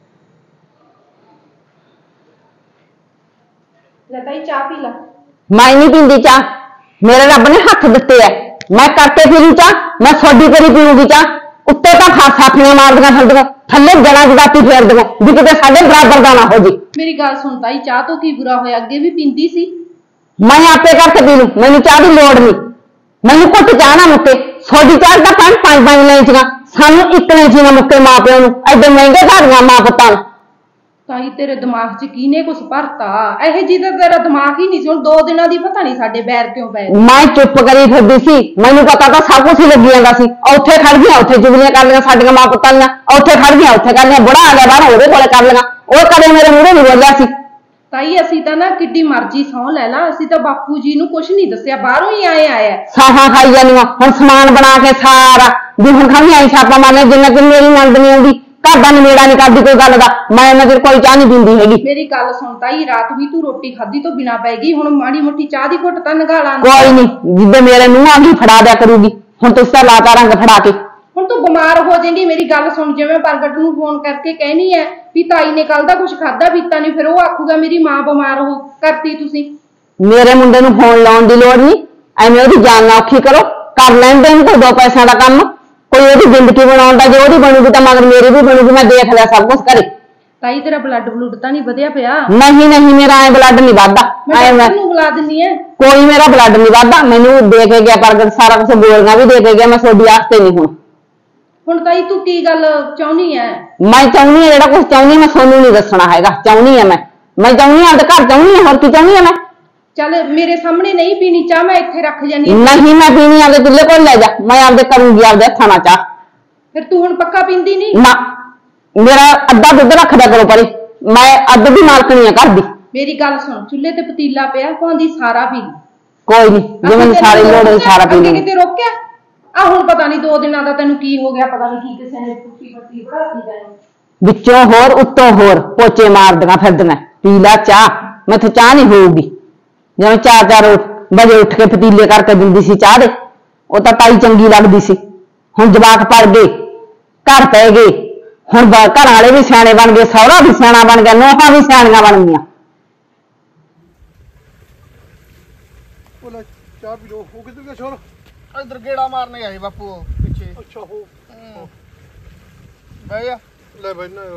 ਲੈ ਤਾਈ ਚਾਹ ਪੀ ਲਾ। ਮੈਂ ਨਹੀਂ ਪੀਂਦੀ ਚਾਹ, ਮੇਰੇ ਰੱਬ ਨੇ ਹੱਥ ਦਿੱਤੇ ਐ, ਮੈਂ ਕਰਕੇ ਪੀਣੀ ਚਾਹ, ਮੈਂ ਸੋਡੀ ਕਰੀ ਪੀਊਗੀ ਚਾਹ। ਉੱਤੇ ਤਾਂ ਸਾਥੀਆਂ ਮਾਰਦੀਆਂ ਫਿਰਦੀਆਂ, ਥੱਲੇ ਜੜਾ ਜੜਾਤੀ ਫੇਰਦੀਆਂ ਵੀ ਕਿਤੇ ਸਾਡੇ ਬਰਾਬਰ ਦਾ ਨਾ ਹੋ ਜੀ। ਮੇਰੀ ਗੱਲ ਸੁਣ ਤਾਈ, ਚਾਹ ਤੋਂ ਕੀ ਬੁਰਾ ਹੋਇਆ, ਅੱਗੇ ਵੀ ਪੀਂਦੀ ਸੀ। ਮੈਂ ਆਪੇ ਕਰਕੇ ਪੀ ਲੂ, ਮੈਨੂੰ ਚਾਹ ਦੀ ਲੋੜ ਨਹੀਂ। ਮੈਨੂੰ ਘੁੱਟ ਚਾਹ ਨਾ ਮੁੱਕੇ, ਸੋਡੀ ਚਾਹ ਦਾ 5 ਲੈਂਚੀਆਂ, ਸਾਨੂੰ 1 ਲੈਂਚੀ ਨਾ ਮੁੱਕੇ ਮਾਂ ਪਿਓ ਨੂੰ, ਐਡੇ ਮਹਿੰਗੇ ਘਰ ਮਾਂ ਪੁੱਤਾਂ ਨੂੰ। ਤਾਈ ਤੇਰੇ ਦਿਮਾਗ 'ਚ ਕਿਹਨੇ ਕੁਛ ਭਰਤਾ, ਇਹੋ ਜਿਹੀ ਤਾਂ ਤੇਰਾ ਦਿਮਾਗ ਹੀ ਨਹੀਂ ਸੀ। ਹੁਣ 2 ਦਿਨਾਂ ਦੀ ਪਤਾ ਨਹੀਂ ਸਾਡੇ ਬੈਰ ਕਿਉਂ ਪੈ। ਮੈਂ ਚੁੱਪ ਕਰੀ ਫਿਰਦੀ ਸੀ, ਮੈਨੂੰ ਪਤਾ ਤਾਂ ਸਭ ਕੁਝ ਹੀ ਲੱਗੀ ਜਾਂਦਾ ਸੀ। ਉੱਥੇ ਖੜ ਗਿਆ, ਉੱਥੇ ਚੁਗਲੀਆਂ ਕਰ ਲਈਆਂ ਸਾਡੀਆਂ ਮਾਂ ਪੁੱਤਾਂ ਦੀਆਂ, ਉੱਥੇ ਖੜ ਗਿਆ, ਉੱਥੇ ਕਰ ਲਿਆ, ਬੁੜਾ ਆ ਗਿਆ ਬਾਹਰ ਉਹਦੇ ਕੋਲੇ ਕਰ ਲਈਆਂ। ਉਹ ਕਦੇ ਮੇਰੇ ਮੂਹਰੇ ਨਹੀਂ ਬੋਲਿਆ ਸੀ। ਤਾਈ ਅਸੀਂ ਤਾਂ ਨਾ ਕਿੱਡੀ ਮਰਜ਼ੀ ਸਹੁੰ ਲੈ ਲਾ, ਅਸੀਂ ਤਾਂ ਬਾਪੂ ਜੀ ਨੂੰ ਕੁਛ ਨਹੀਂ ਦੱਸਿਆ, ਬਾਹਰੋਂ ਹੀ ਆਇਆ। ਸਾਹਾਂ ਖਾਈ ਜਾਂਦੀਆਂ, ਹੁਣ ਸਮਾਨ ਬਣਾ ਕੇ ਸਾਰਾ ਵੀ ਹੁਣ ਖਾਣੀ ਆਈ ਛਾਪਾ ਮਾਰਨੇ, ਜਿੰਨਾ ਕਿ ਮੇਰੀ ਨੰਦ ਨਹੀਂ ਆਉਂਦੀ, ਘਰ ਦਾ ਨਿਬੇੜਾ ਨਹੀਂ ਕਰਦੀ ਕੋਈ ਗੱਲ ਦਾ, ਮੈਂ ਉਹਨਾਂ ਚਿਰ ਕੋਈ ਚਾਹ ਨਹੀਂ ਪੀਂਦੀ ਹੈਗੀ। ਮੇਰੀ ਗੱਲ ਸੁਣ ਤਾਈ, ਰਾਤ ਵੀ ਤੂੰ ਰੋਟੀ ਖਾਧੀ ਤੋਂ ਬਿਨਾਂ ਪੈ ਗਈ, ਹੁਣ ਮਾੜੀ ਮੋਟੀ ਚਾਹ ਦੀ ਘੁੱਟ ਤਾਂ ਨਿਗਾਹ ਲਾ। ਕੋਈ ਨਹੀਂ, ਜਿੱਦੇ ਮੇਰੇ ਮੂੰਹ ਆ ਗਈ ਫੜਾ ਦਿਆ ਕਰੂਗੀ। ਹੁਣ ਤੁਸੀਂ ਤਾਂ ਲਾਤਾ ਰੰਗ ਫੜਾ ਕੇ। ਹੁਣ ਤੂੰ ਬਿਮਾਰ ਹੋ ਜਾਏਂਗੀ। ਮੇਰੀ ਗੱਲ ਸੁਣ, ਜਿਵੇਂ ਪ੍ਰਗਟ ਨੂੰ ਫੋਨ ਕਰਕੇ ਕਹਿਣੀ ਹੈ ਵੀ ਤਾਈ ਨੇ ਕੱਲ ਦਾ ਕੁਝ ਖਾਧਾ ਪੀਤਾ ਨਹੀਂ, ਫਿਰ ਉਹ ਆਖੂਗਾ ਮੇਰੀ ਮਾਂ ਬਿਮਾਰ ਹੋ ਕਰਤੀ ਤੁਸੀਂ। ਮੇਰੇ ਮੁੰਡੇ ਨੂੰ ਫੋਨ ਲਾਉਣ ਦੀ ਲੋੜ ਨਹੀਂ, ਐਵੇਂ ਉਹਦੀ ਜਾਨ ਨਾ ਔਖੀ ਕਰੋ। ਕਰ ਲੈਣ ਦੇ ਕੋਈ 2 ਪੈਸਿਆਂ ਦਾ ਕੰਮ, ਕੋਈ ਉਹਦੀ ਜ਼ਿੰਦਗੀ ਬਣਾਉਣ ਦਾ। ਜੇ ਉਹਦੀ ਬਣੂਗੀ ਤਾਂ ਮਗਰ ਮੇਰੀ ਵੀ ਬਣੂਗੀ, ਮੈਂ ਦੇਖ ਲਿਆ ਸਭ ਕੁਝ ਕਰੇ। ਤਾਈ ਤੇਰਾ ਬਲੱਡ ਤਾਂ ਨਹੀਂ ਵਧਿਆ ਪਿਆ? ਨਹੀਂ ਮੇਰਾ ਐ ਬਲੱਡ ਨਹੀਂ ਵੱਧਦਾ। ਮੈਂ ਤੈਨੂੰ ਬੁਲਾ ਦਿੰਦੀ ਐ। ਕੋਈ ਮੇਰਾ ਬਲੱਡ ਨਹੀਂ ਵੱਧਦਾ, ਮੈਨੂੰ ਦੇ ਕੇ ਗਿਆ ਪ੍ਰਗਟ ਸਾਰਾ ਕੁਝ, ਗੋਲੀਆਂ ਵੀ ਦੇ ਕੇ ਗਿਆ। ਮੈਂ ਤੁਹਾਡੀ ਆਸਤੇ ਨਹੀਂ ਹੁਣ ਤਾਈ ਤੂੰ ਕੀ ਗੱਲ ਚਾਹੁੰਦੀ ਐ? ਮੈਂ ਚਾਹੁੰਦੀ ਆ ਜਿਹੜਾ ਕੁਝ ਚਾਹੁੰਦੀ ਮੈਂ ਤੁਹਾਨੂੰ ਨਹੀਂ ਦੱਸਣਾ ਹੈਗਾ। ਚਾਹੁੰਦੀ ਆ ਮੈਂ ਚਾਹੁੰਦੀ ਆ ਆਪਦੇ ਘਰ ਚਾਹੁੰਦੀ ਆ, ਹੋਰ ਕੀ ਚਾਹੁੰਦੀ ਆ ਮੈਂ। ਚੱਲ ਮੇਰੇ ਸਾਹਮਣੇ ਨਹੀਂ ਪੀਣੀ ਚਾਹ, ਮੈਂ ਇੱਥੇ ਰੱਖ ਜਾਨੀ। ਨਹੀਂ ਮੈਂ ਪੀਣੀ, ਆਪਦੇ ਚੁੱਲ੍ਹੇ ਕੋਲ ਲੈ ਜਾ, ਮੈਂ ਆਪਦੇ ਕਰੂੰਗੀ ਆਪਦੇ ਹੱਥਾਂ ਨਾਲ ਚਾਹ। ਫਿਰ ਤੂੰ ਹੁਣ ਪੱਕਾ ਪੀਂਦੀ ਨਹੀਂ? ਨਾ, ਮੇਰਾ ਅੱਧਾ ਦੁੱਧ ਰੱਖ ਦਿਆ ਕਰੋ ਪਰੇ, ਮੈਂ ਅੱਧ ਦੀ ਮਾਲਕਣੀ ਆ ਘਰ ਦੀ। ਮੇਰੀ ਗੱਲ ਸੁਣ, ਚੁੱਲ੍ਹੇ ਤੇ ਪਤੀਲਾ ਪਿਆ, ਭਾਂਦੀ ਸਾਰਾ ਪੀ ਲਈ। ਕੋਈ ਨਹੀਂ, ਜੇ ਮੈਨੂੰ ਸਾਰੀ ਲੋੜ ਹੋਈ ਸਾਰਾ ਪੀ ਲਈ। ਕਿਤੇ ਰੋਕਿਆ? ਆ ਹੁਣ ਪਤਾ ਨਹੀਂ 2 ਦਿਨਾਂ ਦਾ ਤੈਨੂੰ ਕੀ ਹੋ ਗਿਆ, ਪਤਾ ਨਹੀਂ ਕੀ ਕਿਸੇ ਨੇ ਪੁੱਠੀ ਪੱਤੀ ਪੜਾਤੀ ਤੈਨੂੰ। ਵਿੱਚੋਂ ਹੋਰ ਉੱਤੋਂ ਹੋਰ ਪੋਚੇ ਮਾਰਦੀਆਂ ਫਿਰਦੀਆਂ। ਪੀ ਲਾ ਚਾਹ, ਮੈਥੋਂ ਚਾਹ ਨਹੀਂ ਹੋਊਗੀ। ਜਿਵੇਂ 4-4 ਵਜੇ ਉੱਠ ਕੇ ਪਤੀਲੇ ਕਰਕੇ ਦਿੰਦੀ ਸੀ ਚਾਹ ਦੇ, ਉਹ ਤਾਂ ਤਾਈ ਚੰਗੀ ਲੱਗਦੀ ਸੀ। ਹੁਣ ਜਵਾਕ ਪੜ ਗਏ, ਘਰ ਪੈ ਗਏ, ਹੁਣ ਘਰ ਵਾਲੇ ਵੀ ਸਿਆਣੇ ਬਣ ਗਏ, ਸਹੁਰਾ ਵੀ ਸਿਆਣਾ ਬਣ ਗਿਆ, ਨੂੰਹਾਂ ਵੀ ਸਿਆਣੀਆਂ ਬਣ ਗਈਆਂ। ਚਾਹ ਪੀ ਲੋ। ਉਹ ਕਿੱਧਰ ਗਿਆ ਸ਼ੋਰ? इधर गेड़ा मारने आई बापू पीछे। ਅੱਛਾ ਹੋ भैया ਲੈ ਬਈ ਨਾ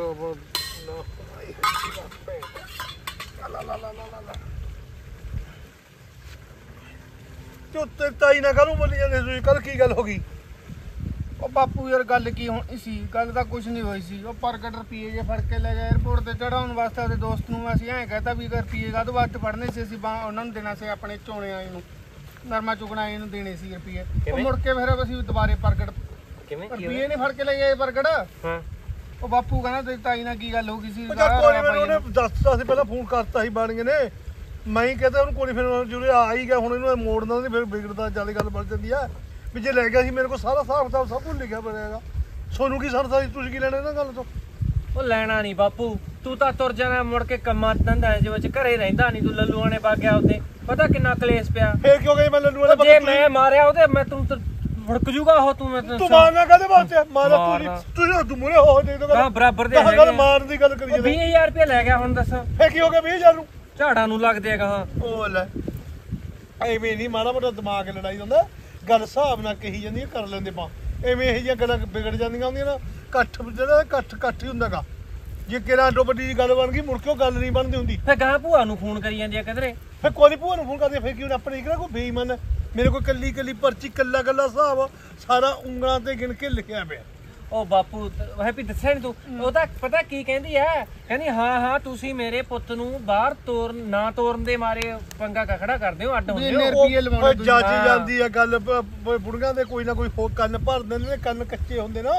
ਤੇ ਤਾਈ ਨਾ ਕਰੂੰ ਬੋਲੀ ਜਾਂਦੇ ਤੁਸੀਂ ਕੱਲ ਕੀ ਗੱਲ ਹੋ ਗਈ? ਉਹ ਬਾਪੂ ਯਾਰ ਗੱਲ ਕੀ ਹੋਣੀ ਸੀ, ਗੱਲ ਤਾਂ ਕੁਝ ਨਹੀਂ ਹੋਈ ਸੀ। ਉਹ ਪ੍ਰਗਟ ਰੁਪਈਏ ਜੇ ਫੜ ਕੇ ਲੈ ਗਿਆ 에어ਪੋਰਟ ਤੇ ਚੜਾਉਣ ਵਾਸਤੇ। ਉਹਦੇ ਦੋਸਤ ਨੂੰ ਅਸੀਂ ਐਂ ਕਹਤਾ ਵੀ ਰੁਪਈਏ ਕਾਹਦੇ ਵਾਸਤੇ ਫੜਨੇ ਸੀ, ਅਸੀਂ ਉਹਨਾਂ ਨੂੰ ਦੇਣਾ ਸੀ ਆਪਣੇ ਝੋਨੇ ਆਏ ਨੂੰ, ਨਰਮਾ ਚੁਗਣਾ ਇਹਨੂੰ ਦੇਣੇ ਸੀ ਰੁਪਈਏ। ਉਹ ਮੁੜ ਕੇ ਫਿਰ ਅਸੀਂ ਦੁਬਾਰੇ ਪ੍ਰਗਟ ਰੁਪਈਏ ਨਹੀਂ ਫੜ ਕੇ ਲੈ ਗਏ ਪ੍ਰਗਟ। ਹਾਂ ਉਹ ਬਾਪੂ ਕਹਿੰਦਾ ਤੇਰੀ ਤਾਈ ਨਾਲ ਕੀ ਗੱਲ ਹੋ ਗਈ ਸੀ? ਕੋਈ ਮੈਨੂੰ ਉਹਨੇ ਦੱਸਤਾ ਸੀ, ਪਹਿਲਾਂ ਫੋਨ ਕਰਤਾ ਸੀ ਬਾਣੀਏ ਨੇ। ਮੈਂ ਹੀ ਕਹਿੰਦਾ ਉਹਨੂੰ ਕੋਈ ਫਿਰ ਜੁਰੇ ਆ ਹੀ ਗਿਆ। ਹੁਣ ਇਹਨੂੰ ਮੋੜਨਾ ਨਹੀਂ, ਫਿਰ ਵਿਗੜਦਾ ਜਿਆਦਾ ਗੱਲ ਬਣ ਜਾਂਦੀ ਆ। ਵੀ ਜੇ ਲੈ ਗਿਆ ਸੀ ਮੇਰੇ ਕੋਲ ਸਾਰਾ ਹਿਸਾਬ ਕਿਤਾਬ ਸਭ ਕੁਝ ਲਿਖਿਆ ਬਣਿਆਗਾ। ਸੋਨੂੰ ਕੀ ਸਰਦਾ ਸੀ, ਤੁਸੀਂ ਕੀ ਲੈਣਾ ਇਹਨਾਂ ਗੱਲ ਤੋਂ? ਉਹ ਲੈਣਾ ਨਹੀਂ ਬਾਪੂ, ਤੂੰ ਤਾਂ ਤੁਰ ਜਾਣਾ ਮੁੜ ਕੇ ਕੰਮਾਂ ਧੰਦਾ ਦੇ ਵਿੱਚ, ਘਰੇ ਰਹਿੰਦਾ ਨਹੀਂ ਤੂੰ। ਲੱਲੂਆਂ ਨੇ ਪਾ ਗਿਆ ਉੱਤੇ, ਪਤਾ ਕਿੰਨਾ ਕਲੇਸ਼ ਪਿਆ। ਫੇਰ ਕਿਉਂ ਗਏ? ਮੈਂ ਲੱਲੂ ਵਾਲੇ ਜੇ ਮੈਂ ਮਾਰਿਆ ਉਹਦੇ, ਮੈਂ ਤੂੰ ਫੜਕ ਜੂਗਾ ਉਹ। ਤੂੰ ਤੂੰ ਮਾਰਨਾ ਕਾਹਦੇ ਵਾਸਤੇ? ਮਾਰਾ ਤੁਸੀਂ ਤੂੰ ਮੂਰੇ ਹੋ ਦੇ ਦੋ ਬਰਾਬਰ ਦੇ ਗੱਲ ਮਾਰਨ ਦੀ ਗੱਲ ਕਰੀ ਜਾਂਦੇ। 20000 ਰੁਪਏ ਲੈ ਗਿਆ, ਹੁਣ ਦੱਸ ਫੇਰ ਕੀ ਹੋ ਗਿਆ 20000 ਨੂੰ? ਝਾੜਾਂ ਨੂੰ ਲੱਗਦੇ ਆ ਗਾਹਾਂ। ਉਹ ਲੈ ਐਵੇਂ ਨਹੀਂ ਮਾੜਾ ਮੋਟਾ ਦਿਮਾਗ ਲੜਾਈ ਜਾਂਦਾ, ਗੱਲ ਹਿਸਾਬ ਨਾਲ ਕਹੀ ਜਾਂਦੀ ਹੈ, ਕਰ ਲੈਂਦੇ ਪਾ। ਐਵੇਂ ਇਹੋ ਜਿਹੀਆਂ ਗੱਲਾਂ ਵਿਗੜ ਜਾਂਦੀਆਂ ਹੁੰਦੀਆਂ ਨਾ। ਇਕੱਠ ਜਿਹੜਾ ਇਕੱਠ ਹੀ ਹੁੰਦਾਗਾ। ਜੇ ਕਿਹੜਾ ਅੱਡੋ ਵੱਡੀ ਦੀ ਗੱਲ ਬਣ ਗਈ ਮੁੜ ਕੇ ਉਹ ਗੱਲ ਨਹੀਂ ਬਣਦੀ ਹੁੰਦੀ। ਫੇਰ ਗਾਂ ਭੂਆ ਨੂੰ ਫੋਨ ਕਰੀ ਜਾਂਦੀ ਆ ਕਿਧਰੇ। ਫੇਰ ਕੋਈ ਭੂਆ ਨੂੰ ਫੋਨ ਕਰਦੇ, ਫੇਰ ਕੀ ਆਪਣੇ ਕਿਹੜਾ ਕੋਈ ਬੇਈਮਾਨ? ਮੇਰੇ ਕੋਲ ਕੱਲੀ ਪਰਚੀ ਕੱਲਾ ਹਿਸਾਬ ਸਾਰਾ ਉਂਗਲਾਂ ਤੇ ਗਿਣ ਕੇ ਲਿਖਿਆ ਪਿਆ। ਉਹ ਬਾਪੂ ਹੈਪੀ ਦੱਸਿਆ ਨੀ ਤੂੰ? ਉਹ ਤਾਂ ਪਤਾ ਕੀ ਕਹਿੰਦੀ ਐ, ਕਹਿੰਦੀ ਹਾਂ ਤੁਸੀਂ ਮੇਰੇ ਪੁੱਤ ਨੂੰ ਬਾਹਰ ਨਾ ਤੋਰਨ ਦੇ ਮਾਰੇ ਪੰਗਾ ਕਖੜਾ ਕਰਦੇ ਹੋ, ਅੱਡ ਹੁੰਦੇ ਹੋ। ਜੱਜ ਜਾਂਦੀ ਆ ਗੱਲ। ਬੁੜੀਆਂ ਦੇ ਕੋਈ ਨਾ ਕੋਈ ਕੰਨ ਭਰ ਦਿੰਦੇ ਨੇ, ਕੰਨ ਕੱਚੇ ਹੁੰਦੇ ਨਾ।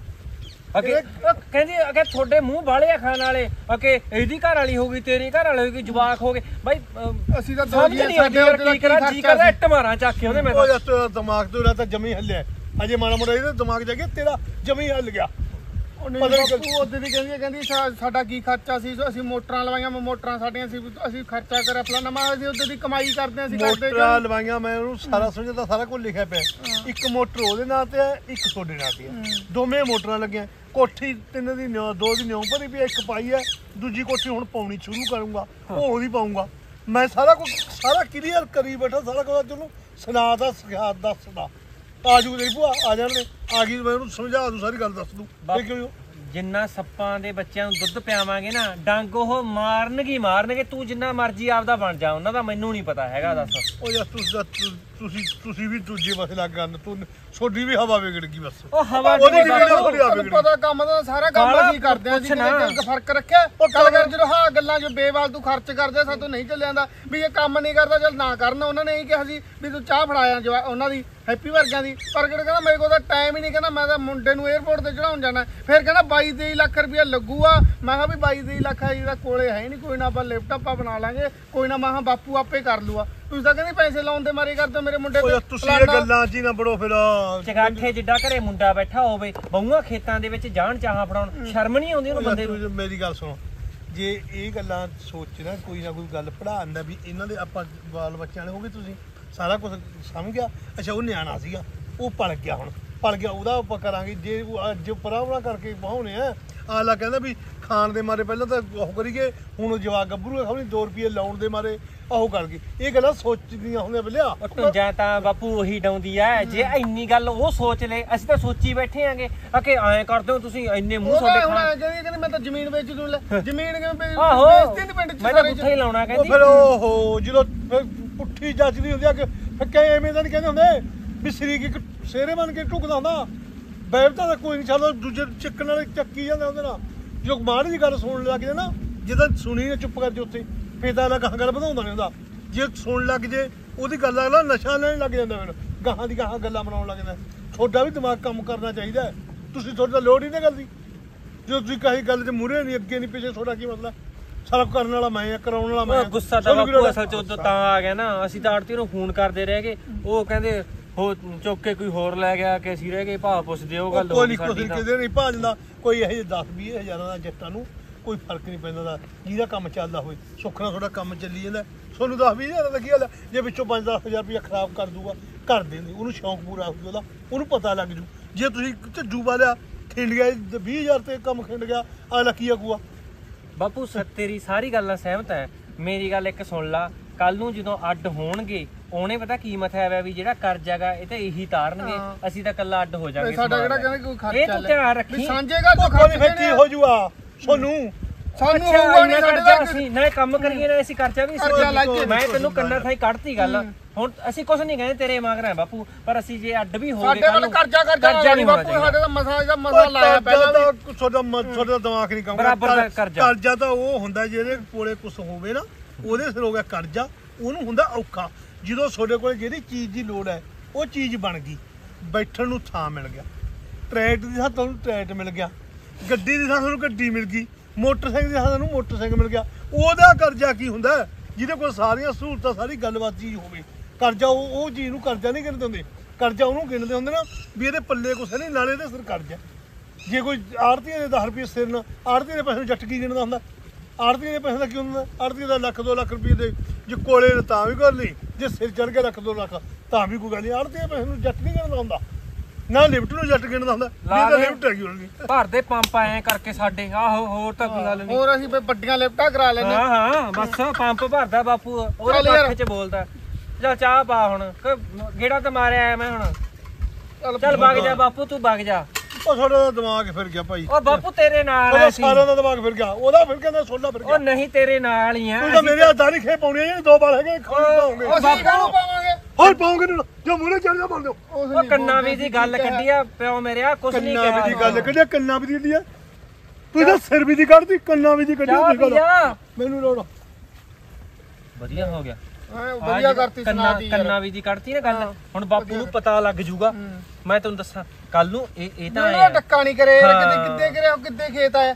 ਕਹਿੰਦੀ ਅਗੇ ਤੁਹਾਡੇ ਮੂੰਹ ਵਾਲੇ ਆ ਖਾਣ ਵਾਲੇ, ਅਕੇ ਇਹਦੀ ਘਰ ਵਾਲੀ ਹੋ ਗਈ, ਤੇਰੀ ਘਰ ਵਾਲੀ ਹੋ ਗਈ, ਜਵਾਕ ਹੋ ਗਏ। ਬਾਈ ਅਸੀਂ ਤਾਂ ਸਮਝ ਨਹੀਂ ਆਉਂਦੀ ਕੀ ਕਰਾਂ, ਜੀ ਕਰਦਾ ਇੱਟ ਮਾਰਾਂ ਚੱਕ ਕੇ ਉਹਦੇ। ਮੈਂ ਤਾਂ ਦਿਮਾਗ ਤੋਂ ਤਾਂ ਜਮੀ ਹੱਲਿਆ ਅਜੇ, ਮਾੜਾ ਮੋਟਾ ਇਹਦਾ ਦਿਮਾਗ ਜਾ ਗਿਆ, ਤੇਰਾ ਜਮੀ ਹੱਲ ਗਿਆ। ਬਾਪੂ ਉਹਦੇ ਵੀ ਕਹਿੰਦੀ ਸਾਡਾ ਕੀ ਖਰਚਾ ਸੀ, ਅਸੀਂ ਮੋਟਰਾਂ ਲਵਾਈਆਂ, ਮੋਟਰਾਂ ਸਾਡੀਆਂ ਸੀ, ਅਸੀਂ ਖਰਚਾ ਕਰਿਆ ਫਲਾਣਾ। ਮੈਂ ਅਸੀਂ ਉਹਦੇ ਦੀ ਕਮਾਈ ਕਰਦੇ ਅਸੀਂ ਮੋਟਰਾਂ ਲਵਾਈਆਂ। ਮੈਂ ਉਹਨੂੰ ਸਾਰਾ ਸਮਝਦਾ, ਸਾਰਾ ਕੁਝ ਲਿਖਿਆ ਪਿਆ। ਇੱਕ ਮੋਟਰ ਉਹਦੇ ਨਾਂ ਤੇ ਹੈ, ਇੱਕ ਤੁਹਾਡੇ ਨਾਂ ਤੇ ਹੈ। ਦੋਵੇਂ ਮੋਟਰਾਂ ਲੱਗੀਆਂ। ਕੋਠੀ 3 ਦੀ 2 ਦੀ ਨਿਉਂ ਭਰੀ ਵੀ, ਇੱਕ ਪਾਈ ਹੈ, ਦੂਜੀ ਕੋਠੀ ਹੁਣ ਪਾਉਣੀ ਸ਼ੁਰੂ ਕਰੂੰਗਾ, ਉਹ ਉਹਦੀ ਪਾਊਂਗਾ। ਮੈਂ ਸਾਰਾ ਕੁਝ ਸਾਰਾ ਕਲੀਅਰ ਕਰੀ ਬੈਠਾ, ਸਾਰਾ ਕੁਝ ਤੈਨੂੰ ਸੁਣਾ ਦਾ ਸਿਖਾ ਦੱਸਦਾ। ਆਜੂ ਤੇਰੀ ਭੂਆ ਆ ਜਾਣ ਦੇ, ਆ ਗਈ ਮੈਂ ਉਹਨੂੰ ਸਮਝਾ ਦੂੰ, ਸਾਰੀ ਗੱਲ ਦੱਸ ਦੂੰ। ਜਿੰਨਾ ਸੱਪਾਂ ਦੇ ਬੱਚਿਆਂ ਨੂੰ ਦੁੱਧ ਪਿਆਵਾਂਗੇ ਨਾ, ਡੰਗ ਉਹ ਮਾਰਨਗੇ। ਤੂੰ ਜਿੰਨਾ ਮਰਜ਼ੀ ਆਪਦਾ ਬਣ ਜਾ, ਉਹਨਾਂ ਦਾ ਮੈਨੂੰ ਨਹੀਂ ਪਤਾ ਹੈਗਾ। ਦੱਸ ਉਹ ਯਾਰ ਤੁਸੀਂ ਵੀ ਦੂਜੇ ਪਾਸੇ ਲੱਗ ਗਏ, ਤੂੰ ਛੋਡੀ ਵੀ ਹਵਾ ਵਿਗੜ ਗਈ ਬਸ। ਉਹ ਹਵਾ ਪਤਾ ਕੰਮ ਦਾ ਸਾਰਾ ਕੰਮ ਅਸੀਂ ਕਰਦੇ ਆਂ ਜੀ, ਇੱਕ ਫਰਕ ਰੱਖਿਆ। ਉਹ ਗੱਲ ਕਰ ਜਦੋਂ ਹਾਂ ਗੱਲਾਂ ਜੋ ਬੇਵਾਲਤੂ ਖਰਚ ਕਰਦੇ ਸਾਤੋਂ ਨਹੀਂ ਚੱਲਿਆ ਜਾਂਦਾ ਵੀ ਇਹ ਕੰਮ ਨਹੀਂ ਕਰਦਾ ਚੱਲ ਨਾ ਕਰਨ। ਉਹਨਾਂ ਨੇ ਇਹੀ ਕਿਹਾ ਸੀ ਵੀ ਤੂੰ ਚਾਹ ਫੜਾਇਆ ਉਹਨਾਂ ਦੀ ਹੈਪੀ ਵਰਗਿਆਂ ਦੀ। ਪ੍ਰਗਟ ਕਹਿੰਦਾ ਮੇਰੇ ਕੋਲ ਤਾਂ ਟਾਈਮ ਹੀ ਨਹੀਂ, ਕਹਿੰਦਾ ਮੈਂ ਤਾਂ ਮੁੰਡੇ ਨੂੰ 에어ਪੋਰਟ ਤੇ ਚੜਾਉਣ ਜਾਣਾ। ਫਿਰ ਕਹਿੰਦਾ 22-23 ਲੱਖ ਰੁਪਇਆ ਲੱਗੂਗਾ। ਮੈਂ ਕਿਹਾ ਵੀ 22-23 ਲੱਖ ਹੈ ਜਿਹੜਾ ਕੋਲੇ ਹੈ ਨਹੀਂ, ਕੋਈ ਨਾ ਆਪਾਂ ਲੈਪਟਾਪ ਬਣਾ ਲਾਂਗੇ, ਕੋਈ ਨਾ। ਮੈਂ ਕਿਹਾ ਬਾਪੂ ਆਪੇ ਕਰ ਲੂਗਾ। ਤੁਸੀਂ ਤਾਂ ਕਹਿੰਦੇ ਪੈਸੇ ਲਾਉਣ ਦੇ ਮਾਰੇ ਕਰਦੇ ਮੇਰੇ ਮੁੰਡੇ ਤੇ। ਤੁਸੀਂ ਇਹ ਗੱਲਾਂ 'ਚ ਹੀ ਨਾ ਬੜੋ। ਫਿਰ ਚਗਾਠੇ ਜਿੱਡਾ ਘਰੇ ਮੁੰਡਾ ਬੈਠਾ ਹੋਵੇ, ਬਹੂਆਂ ਖੇਤਾਂ ਦੇ ਵਿੱਚ ਜਾਣ ਚਾਹਾਂ ਫੜਾਉਣ, ਸ਼ਰਮ ਨਹੀਂ ਆਉਂਦੀ ਉਹਨੂੰ ਬੰਦੇ ਨੂੰ? ਮੇਰੀ ਗੱਲ ਸੁਣੋ, ਜੇ ਇਹ ਗੱਲਾਂ ਸੋਚਣਾ ਕੋਈ ਨਾ ਕੋਈ ਗੱਲ ਪੜ੍ਹਾਉਣ ਵੀ ਇਹਨਾਂ ਦੇ ਆਪਾਂ ਬਾਲ ਬੱਚਿਆਂ ਨੇ ਹੋ ਗਏ, ਤੁਸੀਂ ਸਾਰਾ ਕੁਝ ਸਮਝ ਗਿਆ। ਅੱਛਾ ਉਹ ਨਿਆਣਾ ਸੀਗਾ, ਉਹ ਪਲ ਗਿਆ, ਹੁਣ ਪਲ ਗਿਆ, ਉਹਦਾ ਆਪਾਂ ਕਰਾਂਗੇ। ਜੇ ਅੱਜ ਪਰਾਵਣਾ ਕਰਕੇ ਬਹਾਉਣੇ ਆ, ਆਲਾ ਕਹਿੰਦਾ ਵੀ ਖਾਣ ਦੇ ਮਾਰੇ ਪਹਿਲਾਂ ਤਾਂ ਉਹ ਕਰੀਏ, ਹੁਣ ਜਵਾਕ ਗੱਭਰੂ ਖਬਰ 2 ਰੁਪਏ ਲਾਉਣ ਦੇ ਮਾਰੇ ਉਹ ਕਰ ਗਈ। ਇਹ ਗੱਲਾਂ ਸੋਚਦੀਆਂ ਹੁੰਦੀਆਂ ਬਲਿਆ। ਟੁੰਜਾਂ ਤਾਂ ਬਾਪੂ ਉਹੀ ਡਾਉਂਦੀ ਐ। ਜੇ ਇੰਨੀ ਗੱਲ ਉਹ ਸੋਚ ਲੈ, ਅਸੀਂ ਤਾਂ ਸੋਚੀ ਬੈਠੇ ਆਂਗੇ ਅਕੇ ਐਂ ਕਰਦੇ ਹੋ ਤੁਸੀਂ, ਇੰਨੇ ਮੂੰਹ ਤੁਹਾਡੇ ਖਾਣ। ਕਹਿੰਦੀ ਮੈਂ ਤਾਂ ਜ਼ਮੀਨ ਵੇਚ ਦੂੰ। ਲੈ ਜ਼ਮੀਨ ਕਿਵੇਂ ਵੇਚਦੀ ਨਹੀਂ ਪਿੰਡ ਚ? ਮੈਂ ਤਾਂ ਪੁੱਠਾ ਹੀ ਲਾਉਣਾ ਕਹਿੰਦੀ। ਫਿਰ ਓਹੋ ਜਦੋਂ ਪੁੱਠੀ ਜੱਜਦੀ ਹੁੰਦੀ ਆ ਕਿ ਫਿਰ ਐਵੇਂ ਤਾਂ ਨਹੀਂ ਕਹਿੰਦੇ ਹੁੰਦੇ ਵੀ ਸਰੀਕ ਇੱਕ ਸ਼ੇਰੇ ਬਣ ਕੇ ਢੁਕਦਾ ਹੁੰਦਾ। ਬੈਬਤਾ ਤਾਂ ਕੋਈ ਨਹੀਂ, ਚੱਲੋ ਦੂਜੇ ਚੱਕਣ ਵਾਲੇ ਚੱਕੀ ਜਾਂਦੇ ਉਹਦੇ ਨਾਲ। ਜੋ ਮਾੜੀ ਦੀ ਗੱਲ ਸੁਣਨ ਲੱਗ ਜੇ ਨਾ, ਜਦੋਂ ਸੁਣੀ ਨਾ ਚੁੱਪ ਕਰ ਜੇ ਉੱਥੇ, ਫੇਰ ਤਾਂ ਅਗਲਾ ਗੱਲ ਵਧਾਉਂਦਾ ਨਹੀਂ ਹੁੰਦਾ। ਜੇ ਸੁਣ ਲੱਗ ਜੇ ਉਹਦੀ ਗੱਲ ਅਗਲਾ ਨਸ਼ਾ ਲੈਣ ਲੱਗ ਜਾਂਦਾ, ਫਿਰ ਗਾਹਾਂ ਦੀ ਗਾਹਾਂ ਗੱਲਾਂ ਬਣਾਉਣ ਲੱਗ ਜਾਂਦਾ। ਤੁਹਾਡਾ ਵੀ ਦਿਮਾਗ ਕੰਮ ਕਰਨਾ ਚਾਹੀਦਾ। ਤੁਸੀਂ ਤੁਹਾਡਾ ਲੋੜ ਹੀ ਨਹੀਂ ਗੱਲ ਦੀ। ਜਦੋਂ ਤੁਸੀਂ ਕਹੀ ਗੱਲ 'ਚ ਮੂਹਰੇ ਨਹੀਂ, ਅੱਗੇ ਨਹੀਂ, ਪਿੱਛੇ, ਤੁਹਾਡਾ ਕੀ ਮਤਲਬ? ਸਾਰਾ ਕਰਨ ਵਾਲਾ ਮੈਂ, ਕਰਾਉਣ ਵਾਲਾ ਮੈਂ। ਗੁੱਸਾ ਤਾਂ ਬਾਪੂ ਅਸਲ 'ਚ ਉਦੋਂ ਤਾਂ ਆ ਗਿਆ ਨਾ, ਅਸੀਂ ਤਾਂ ਆੜਤੀ ਨੂੰ ਫੋਨ ਕਰਦੇ ਰਹਿ ਗਏ। ਉਹ ਕਹਿੰਦੇ ਹੋ ਚੁੱਕ ਕੇ ਕੋਈ ਹੋਰ ਲੈ ਗਿਆ ਕਿ ਅਸੀਂ ਰਹਿ ਗਏ ਭਾਅ ਪੁੱਛਦੇ ਉਹ ਗੱਲ ਕੋਈ ਨਹੀਂ ਕਿਸੇ ਨਹੀਂ ਭਾਜਦਾ ਕੋਈ ਇਹ 10-20 ਹਜ਼ਾਰਾਂ ਦਾ ਜੱਟਾਂ ਨੂੰ ਕੋਈ ਫਰਕ ਨਹੀਂ ਪੈਂਦਾ ਦਾ ਜਿਹਦਾ ਕੰਮ ਚੱਲਦਾ ਹੋਵੇ ਸੁੱਖ ਨਾਲ ਤੁਹਾਡਾ ਕੰਮ ਚੱਲੀ ਜਾਂਦਾ ਤੁਹਾਨੂੰ 10-20 ਹਜ਼ਾਰ ਦਾ ਕੀ ਹਾਲ ਹੈ ਜੇ ਵਿੱਚੋਂ 5-10 ਹਜ਼ਾਰ ਰੁਪਇਆ ਖਰਾਬ ਕਰ ਦੂਗਾ ਘਰ ਦੇ ਨਹੀਂ ਉਹਨੂੰ ਸ਼ੌਂਕ ਪੂਰਾ ਹੋ ਉਹਦਾ ਉਹਨੂੰ ਪਤਾ ਲੱਗ ਜੂ ਜੇ ਤੁਸੀਂ ਝੱਜੂ ਵਾਲਿਆ ਖਿੰਡ ਗਿਆ 20,000 ਤੇ ਕੰਮ ਖਿੰਡ ਗਿਆ ਅਗਲਾ ਕੀ ਆਗੂਆ ਬਾਪੂ ਤੇਰੀ ਸਾਰੀ ਗੱਲ ਨਾਲ ਸਹਿਮਤ ਹੈ ਮੇਰੀ ਗੱਲ ਇੱਕ ਸੁਣ ਲਾ ਕੱਲ ਨੂੰ ਜਦੋਂ ਅੱਡ ਹੋਣਗੇ ਉਹਨੇ ਪਤਾ ਕੀ ਮਤਲਬ ਵੀ ਜਿਹੜਾ ਕਰਜ਼ਾਗਾ ਇਹ ਤਾਂ ਇਹੀ ਤਾਰਨਗੇ ਅਸੀਂ ਤਾਂ ਕੱਲਾ ਅੱਡ ਹੋ ਜਾਾਂਗੇ ਸਾਡਾ ਕਿਹੜਾ ਕਹਿੰਦੇ ਕੋਈ ਖਰਚਾ ਇਹ ਤੂੰ ਧਿਆਨ ਰੱਖੀ ਸਾਂਝੇਗਾ ਜੋ ਕੋਈ ਫਿਰ ਕੀ ਹੋ ਜੂਆ ਸਾਨੂੰ ਹੋਊਗਾ ਨਹੀਂ ਕਰਜ਼ਾ ਅਸੀਂ ਨਾਲੇ ਕੰਮ ਕਰੀਏ ਨਾ ਅਸੀਂ ਕਰਜ਼ਾ ਵੀ ਮੈਂ ਤੈਨੂੰ ਕੰਨਾਂ ਥਾਈ ਕੱਢਤੀ ਗੱਲ ਹੁਣ ਅਸੀਂ ਕੁਝ ਨਹੀਂ ਕਹਿੰਦੇ ਤੇਰੇ ਮੰਗ ਰਹੇ ਬਾਪੂ ਪਰ ਅਸੀਂ ਜੇ ਅੱਡ ਵੀ ਹੋ ਗਏ ਸਾਡੇ ਕੋਲ ਕਰਜ਼ਾ ਨਹੀਂ ਬਾਪੂ ਸਾਡੇ ਦਾ ਮਸਾ ਲਾਇਆ ਪਹਿਲਾਂ ਵੀ ਤੁਹਾਡਾ ਦਿਮਾਗ ਨਹੀਂ ਕੰਮ ਬਰਾਬਰ ਕਰਜ਼ਾ ਤਾਂ ਉਹ ਹੁੰਦਾ ਜਿਹਦੇ ਕੋਲੇ ਕੁਝ ਹੋਵੇ ਨਾ ਉਹਦੇ ਸਿਰ ਹੋ ਗਿਆ ਕਰਜ਼ਾ ਉਹਨੂੰ ਹੁੰਦਾ ਔਖਾ ਜਦੋਂ ਤੁਹਾਡੇ ਕੋਲ ਜਿਹੜੀ ਚੀਜ਼ ਦੀ ਲੋੜ ਹੈ ਉਹ ਚੀਜ਼ ਬਣ ਗਈ ਬੈਠਣ ਨੂੰ ਥਾਂ ਮਿਲ ਗਿਆ ਟਰੈਕਟਰ ਦੀ ਥਾਂ ਤੁਹਾਨੂੰ ਟਰੈਕਟਰ ਮਿਲ ਗਿਆ ਗੱਡੀ ਦੀ ਥਾਂ ਤੁਹਾਨੂੰ ਗੱਡੀ ਮਿਲ ਗਈ ਮੋਟਰਸਾਈਕਲ ਦੀ ਥਾਂ ਤੁਹਾਨੂੰ ਮੋਟਰਸਾਈਕਲ ਮਿਲ ਗਿਆ ਉਹਦਾ ਕਰਜ਼ਾ ਕੀ ਹੁੰਦਾ ਜਿਹਦੇ ਕੋਲ ਸਾਰੀਆਂ ਸਹੂਲਤਾਂ ਸਾਰੀ ਗੱਲਬਾਤ ਚੀਜ਼ ਹੋਵੇ ਕਰਜ਼ਾ ਉਹ ਚੀਜ਼ ਨੂੰ ਕਰਜ਼ਾ ਨਹੀਂ ਗਿਣਦੇ ਹੁੰਦੇ ਕਰਜ਼ਾ ਉਹਨੂੰ ਗਿਣਦੇ ਹੁੰਦੇ ਨਾ ਵੀ ਇਹਦੇ ਪੱਲੇ ਕੁਛ ਨਹੀਂ ਨਾਲੇ ਇਹਦੇ ਸਿਰ ਕਰਜ਼ਾ ਜੇ ਕੋਈ ਆੜ੍ਹਤੀਏ ਦੇ 10 ਰੁਪਏ ਸਿਰ ਨਾ ਆੜ੍ਹਤੀਏ ਦੇ ਪੈਸੇ ਨੂੰ ਜੱਟ ਕੀ ਗਿਣਦਾ ਹੁੰਦਾ ਆੜ੍ਹਤੀਏ ਦੇ ਪੈਸੇ ਦਾ ਕੀ ਹੁੰਦਾ ਆੜ੍ਹਤੀਏ ਦਾ 1-2 ਲੱਖ ਰੁਪਏ ਦੇ ਜੇ ਕੋਲੇ ਨੇ ਤਾਂ ਵੀ ਗੱਲ ਨਹੀਂ ਜੇ ਸਿਰ ਚੜ੍ਹ ਕੇ 1-2 ਲੱਖ ਤਾਂ ਵੀ ਕੋਈ ਗੱਲ ਨਹੀਂ ਆੜ੍ਹਤੀਏ ਪੈਸੇ ਨੂੰ ਜੱਟ ਨਹੀਂ ਗਿਣਦਾ ਹੁੰਦਾ ਨਾ ਲਿਫਟ ਨੂੰ ਜੱਟ ਗਿਣਦਾ ਹੁੰਦਾ ਨਹੀਂ ਤਾਂ ਲਿਫਟ ਹੈਗੀ ਉਹਦੀ ਭਰ ਦੇ ਪੰਪ ਐ ਕਰਕੇ ਸਾਡੇ ਆਹੋ ਹੋਰ ਤਾਂ ਕੋਈ ਗੱਲ ਨਹੀਂ ਹੋਰ ਅਸੀਂ ਵੱਡੀਆਂ ਲਿਫਟਾਂ ਕਰਾ ਲੈਂਦੇ ਹਾਂ ਬਸ ਪੰਪ ਭਰਦਾ ਬਾਪੂ ਉਹਦੇ ਪੱਖ 'ਚ ਬੋਲਦਾ ਚੱਲ ਚਾਹ ਪਾ ਹੁਣ ਗੇੜਾ ਤਾਂ ਮਾਰਿਆ ਆਇਆ ਮੈਂ ਹੁਣ ਚੱਲ ਵਗ ਜਾ ਬਾਪੂ ਤੂੰ ਵਗ ਜਾ ਉਹ ਤੁਹਾਡਾ ਦਿਮਾਗ ਫਿਰ ਗਿਆ ਭਾਈ ਉਹ ਬਾਪੂ ਤੇਰੇ ਨਾਲ ਐ ਸੀ ਸਾਰਿਆਂ ਦਾ ਦਿਮਾਗ ਫਿਰ ਗਿਆ ਉਹਦਾ ਫਿਰ ਕਹਿੰਦਾ ਸੋਲਾ ਫਿਰ ਗਿਆ ਉਹ ਨਹੀਂ ਤੇਰੇ ਨਾਲ ਹੀ ਆ ਤੂੰ ਤਾਂ ਮੇਰੇ ਹੱਥਾਂ ਨਹੀਂ ਖੇ ਪਾਉਣੀ ਹੈ 2 ਬਾਲ ਹੈਗੇ ਖਾਉਂਗੇ ਅਸੀਂ ਕਾਹਨੂੰ ਪਾਵਾਂਗੇ ਹੋਰ ਪਾਉਂਗੇ ਜੋ ਮੂਹਰੇ ਚੜ੍ਹਦਾ ਬੋਲ ਦਿਓ ਉਹ ਕੰਨਾਂ ਵੀ ਦੀ ਗੱਲ ਕੱਢੀ ਆ ਪਿਓ ਮੇਰੇ ਆ ਕੁਛ ਨਹੀਂ ਕੰਨਾਂ ਵੀ ਦੀ ਗੱਲ ਕੱਢਿਆ ਕੰਨਾਂ ਵੀ ਦੀ ਆ ਤੂੰ ਤਾਂ ਸਿਰ ਵੀ ਦੀ ਕੱਢਦੀ ਕੰਨਾਂ ਵੀ ਦੀ ਕੱਢੀ ਹੋਈ ਗੱਲ ਮੈਨੂੰ ਲੋੜ ਵਧੀਆ ਹੋ ਗਿਆ ਵਧੀਆ ਕਰਤੀ ਸੁਣਾਤੀ ਕੰਨਾਂ ਵੀ ਦੀ ਕੱਢਤੀ ਨਾ ਗੱਲ ਹੁਣ ਬਾਪੂ ਨੂੰ ਪਤਾ ਲੱਗ ਜੂਗਾ ਮੈਂ ਤੈਨੂੰ ਦੱਸਾਂ ਕੱਲ ਨੂੰ ਇਹ ਤਾਂ ਇਹ ਟੱਕਾ ਨਹੀਂ ਕਰੇ ਕਿੱਦੇ ਕਰਿਆ ਕਿੱਦੇ ਖੇਤ ਆਇਆ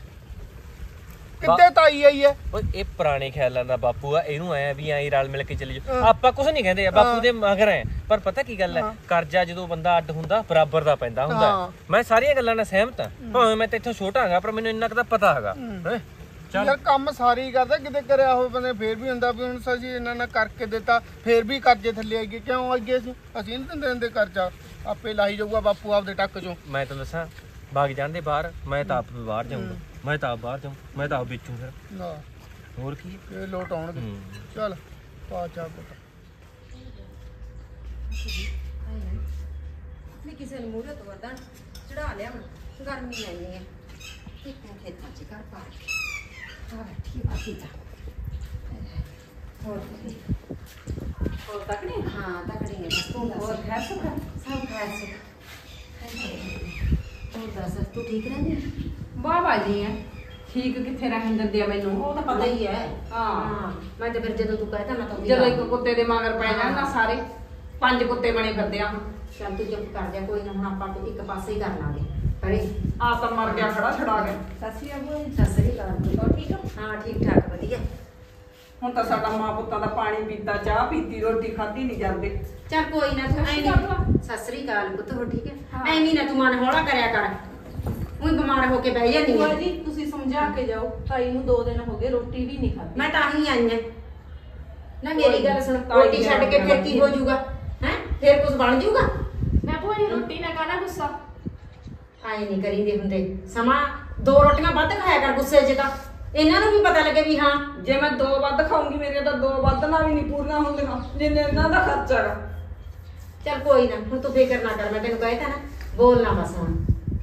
ਕਿੱਦੇ ਤਾਈ ਆਈ ਹੈ ਓਏ ਇਹ ਪੁਰਾਣੇ ਖਿਆਲਾਂ ਦਾ ਬਾਪੂ ਆ ਇਹਨੂੰ ਐ ਵੀ ਐਂ ਰਲ ਮਿਲ ਕੇ ਚੱਲੀ ਜਾ ਆਪਾਂ ਕੁਝ ਨਹੀਂ ਕਹਿੰਦੇ ਬਾਪੂ ਦੇ ਮਗਰ ਐ ਪਰ ਪਤਾ ਕੀ ਗੱਲ ਐ ਕਰਜ਼ਾ ਜਦੋਂ ਬੰਦਾ ਅੱਡ ਹੁੰਦਾ ਬਰਾਬਰ ਦਾ ਪੈਂਦਾ ਹੁੰਦਾ ਮੈਂ ਸਾਰੀਆਂ ਗੱਲਾਂ ਨਾਲ ਸਹਿਮਤ ਆ ਭਾਵੇਂ ਮੈਂ ਤੇ ਇੱਥੋਂ ਛੋਟਾ ਹੈਗਾ ਪਰ ਮੈਨੂੰ ਇੰਨਾ ਕੁ ਤਾਂ ਪਤਾ ਹੈਗਾ ਯਾਰ ਕੰਮ ਸਾਰੇ ਹੀ ਕਰਦਾ ਕਿਤੇ ਕਰਿਆ ਹੋਵੇ ਬੰਦੇ ਫੇਰ ਵੀ ਹੁੰਦਾ ਵੀ ਹੁਣ ਅਸੀਂ ਇਹਨਾਂ ਨਾਲ ਕਰਕੇ ਦਿੱਤਾ ਫੇਰ ਵੀ ਕਰਜ਼ੇ ਥੱਲੇ ਆਈਏ ਕਿਉਂ ਆਈਏ ਅਸੀਂ ਨਹੀਂ ਦਿੰਦੇ ਕਰਜ਼ਾ ਆਪੇ ਲਾਈ ਜਾਊਗਾ ਬਾਪੂ ਆਪਦੇ ਟੱਕ ਚੋਂ ਮੈਂ ਤੈਨੂੰ ਦੱਸਾਂ ਬਾਗ ਜਾਂਦੇ ਬਾਹਰ ਮੈਂ ਤਾਂ ਆਪ ਬਾਹਰ ਜਾਊਂਗਾ ਮੈਂ ਤਾਂ ਆਪ ਬਾਹਰ ਜਾਊਂ ਮੈਂ ਤਾਂ ਆਪ ਵੇਚੂ ਫਿਰ ਨਾ ਹੋਰ ਕੀ ਇਹ ਲੋਟ ਆਉਣਗੇ ਚੱਲ ਪਾ ਚਾਹ ਪੁੱਤ ਨਹੀਂ ਕਿਸੇ ਨੂੰ ਮੂਹਰੇ ਤੋਂ ਵਰਦਾਂ ਚੜਾ ਲਿਆ ਗਰਮੀ ਆਈ ਹੈ ਇੱਕ ਨੂੰ ਖੇਤਾਂ 'ਚ ਘਰ ਪਾ ਕੇ ਆ ਬੈਠੀ ਬਾਕੀ ਤਾਂ ਹੋਰ ਤਕੜੀ ਹਾਂ ਤਕੜੀ ਹੈ ਤੂੰ ਹੋਰ ਖੈਰ ਸਭ ਖੈਰ ਸੇ ਹੋਰ ਦੱਸ ਤੂੰ ਠੀਕ ਰਹਿੰਦੀ ਵਾਹ ਬਾਜੀ ਹੈ ਠੀਕ ਕਿੱਥੇ ਰਹਿਣ ਦਿੰਦੇ ਆ ਮੈਨੂੰ ਉਹ ਤਾਂ ਪਤਾ ਹੀ ਹੈ ਹਾਂ ਮੈਂ ਤਾਂ ਫਿਰ ਜਦੋਂ ਤੂੰ ਕਹਤਾ ਮੈਂ ਤਾਂ ਜਦੋਂ ਇੱਕ ਕੁੱਤੇ ਦੇ ਮਗਰ ਪੈ ਜਾਣ ਨਾ ਸਾਰੇ 5 ਕੁੱਤੇ ਬਣੇ ਫਿਰਦੇ ਆ ਚੱਲ ਤੂੰ ਚੁੱਪ ਕਰ ਜਾ ਕੋਈ ਨਾ ਹੁਣ ਆਪਾਂ ਇੱਕ ਪਾਸੇ ਹੀ ਕਰ ਲਾਂਗੇ ਅਰੇ ਆ ਤਾਂ ਮਰ ਗਿਆ ਖੜਾ ਛੜਾ ਗਿਆ ਸੱਸੀ ਅਬੂ ਸੱਸਰੀ ਕਰ ਹੋਰ ਠੀਕ ਹੋ ਹਾਂ ਠੀਕ ਠਾਕ ਵਧੀਆ ਹੁਣ ਤਾਂ ਸਾਡਾ ਮਾਂ ਪੁੱਤਾਂ ਦਾ ਪਾਣੀ ਪੀਤਾ ਚਾਹ ਪੀਤੀ ਰੋਟੀ ਖਾਧੀ ਨਹੀਂ ਜਾਂਦੇ ਚੱਲ ਕੋਈ ਨਾ ਤੂੰ ਐ ਨਹੀਂ ਸੱਸਰੀ ਕਾਲ ਪੁੱਤ ਹੋ ਠੀਕ ਹੈ ਐ ਨਹੀਂ ਨਾ ਤੂੰ ਮਨ ਹੌਲਾ ਕਰਿਆ ਕਰ ਉਹੀ ਬਿਮਾਰ ਹੋ ਕੇ ਬਹਿ ਜਾਂਦੀ ਹੈ ਜੀ ਤੁਸੀਂ ਸਮਝਾ ਕੇ ਜਾਓ ਤਾਈ ਨੂੰ 2 ਦਿਨ ਹੋ ਗਏ ਰੋਟੀ ਵੀ ਨਹੀਂ ਖਾਧੀ ਮੈਂ ਤਾਂ ਹੀ ਆਈ ਹਾਂ ਨਾ ਮੇਰੀ ਗੱਲ ਸੁਣ ਰੋਟੀ ਛੱਡ ਕੇ ਫਿਰ ਕੀ ਹੋ ਜਾਊਗਾ ਹੈ ਫਿਰ ਕੁਝ ਬਣ ਜਾਊਗਾ ਮੈਂ ਭੂਆ ਰੋਟੀ ਨਾ ਖਾਣਾ ਗੁੱਸਾ ਆਏ ਨਹੀਂ ਕਰੀਦੇ ਹੁੰਦੇ ਸਮਾਂ 2 ਰੋਟੀਆਂ ਵੱਧ ਖਾਇਆ ਕਰ ਗੁੱਸੇ 'ਚ ਤਾਂ ਇਹਨਾਂ ਨੂੰ ਵੀ ਪਤਾ ਲੱਗੇ ਵੀ ਹਾਂ ਜੇ ਮੈਂ 2 ਵੱਧ ਖਾਉਂਗੀ ਮੇਰੇ ਤਾਂ 2 ਵੱਧ ਨਾਲ ਵੀ ਨਹੀਂ ਪੂਰੀਆਂ ਹੁੰਦੀਆਂ ਜਿੰਨੇ ਇਹਨਾਂ ਦਾ ਖਰਚਾ ਹੈਗਾ ਚੱਲ ਕੋਈ ਨਾ ਹੁਣ ਤੂੰ ਫਿਕਰ ਨਾ ਕਰ ਮੈਂ ਤੈਨੂੰ ਕਹਿਤਾ ਨਾ ਬੋਲਣਾ ਬਸ ਹੁਣ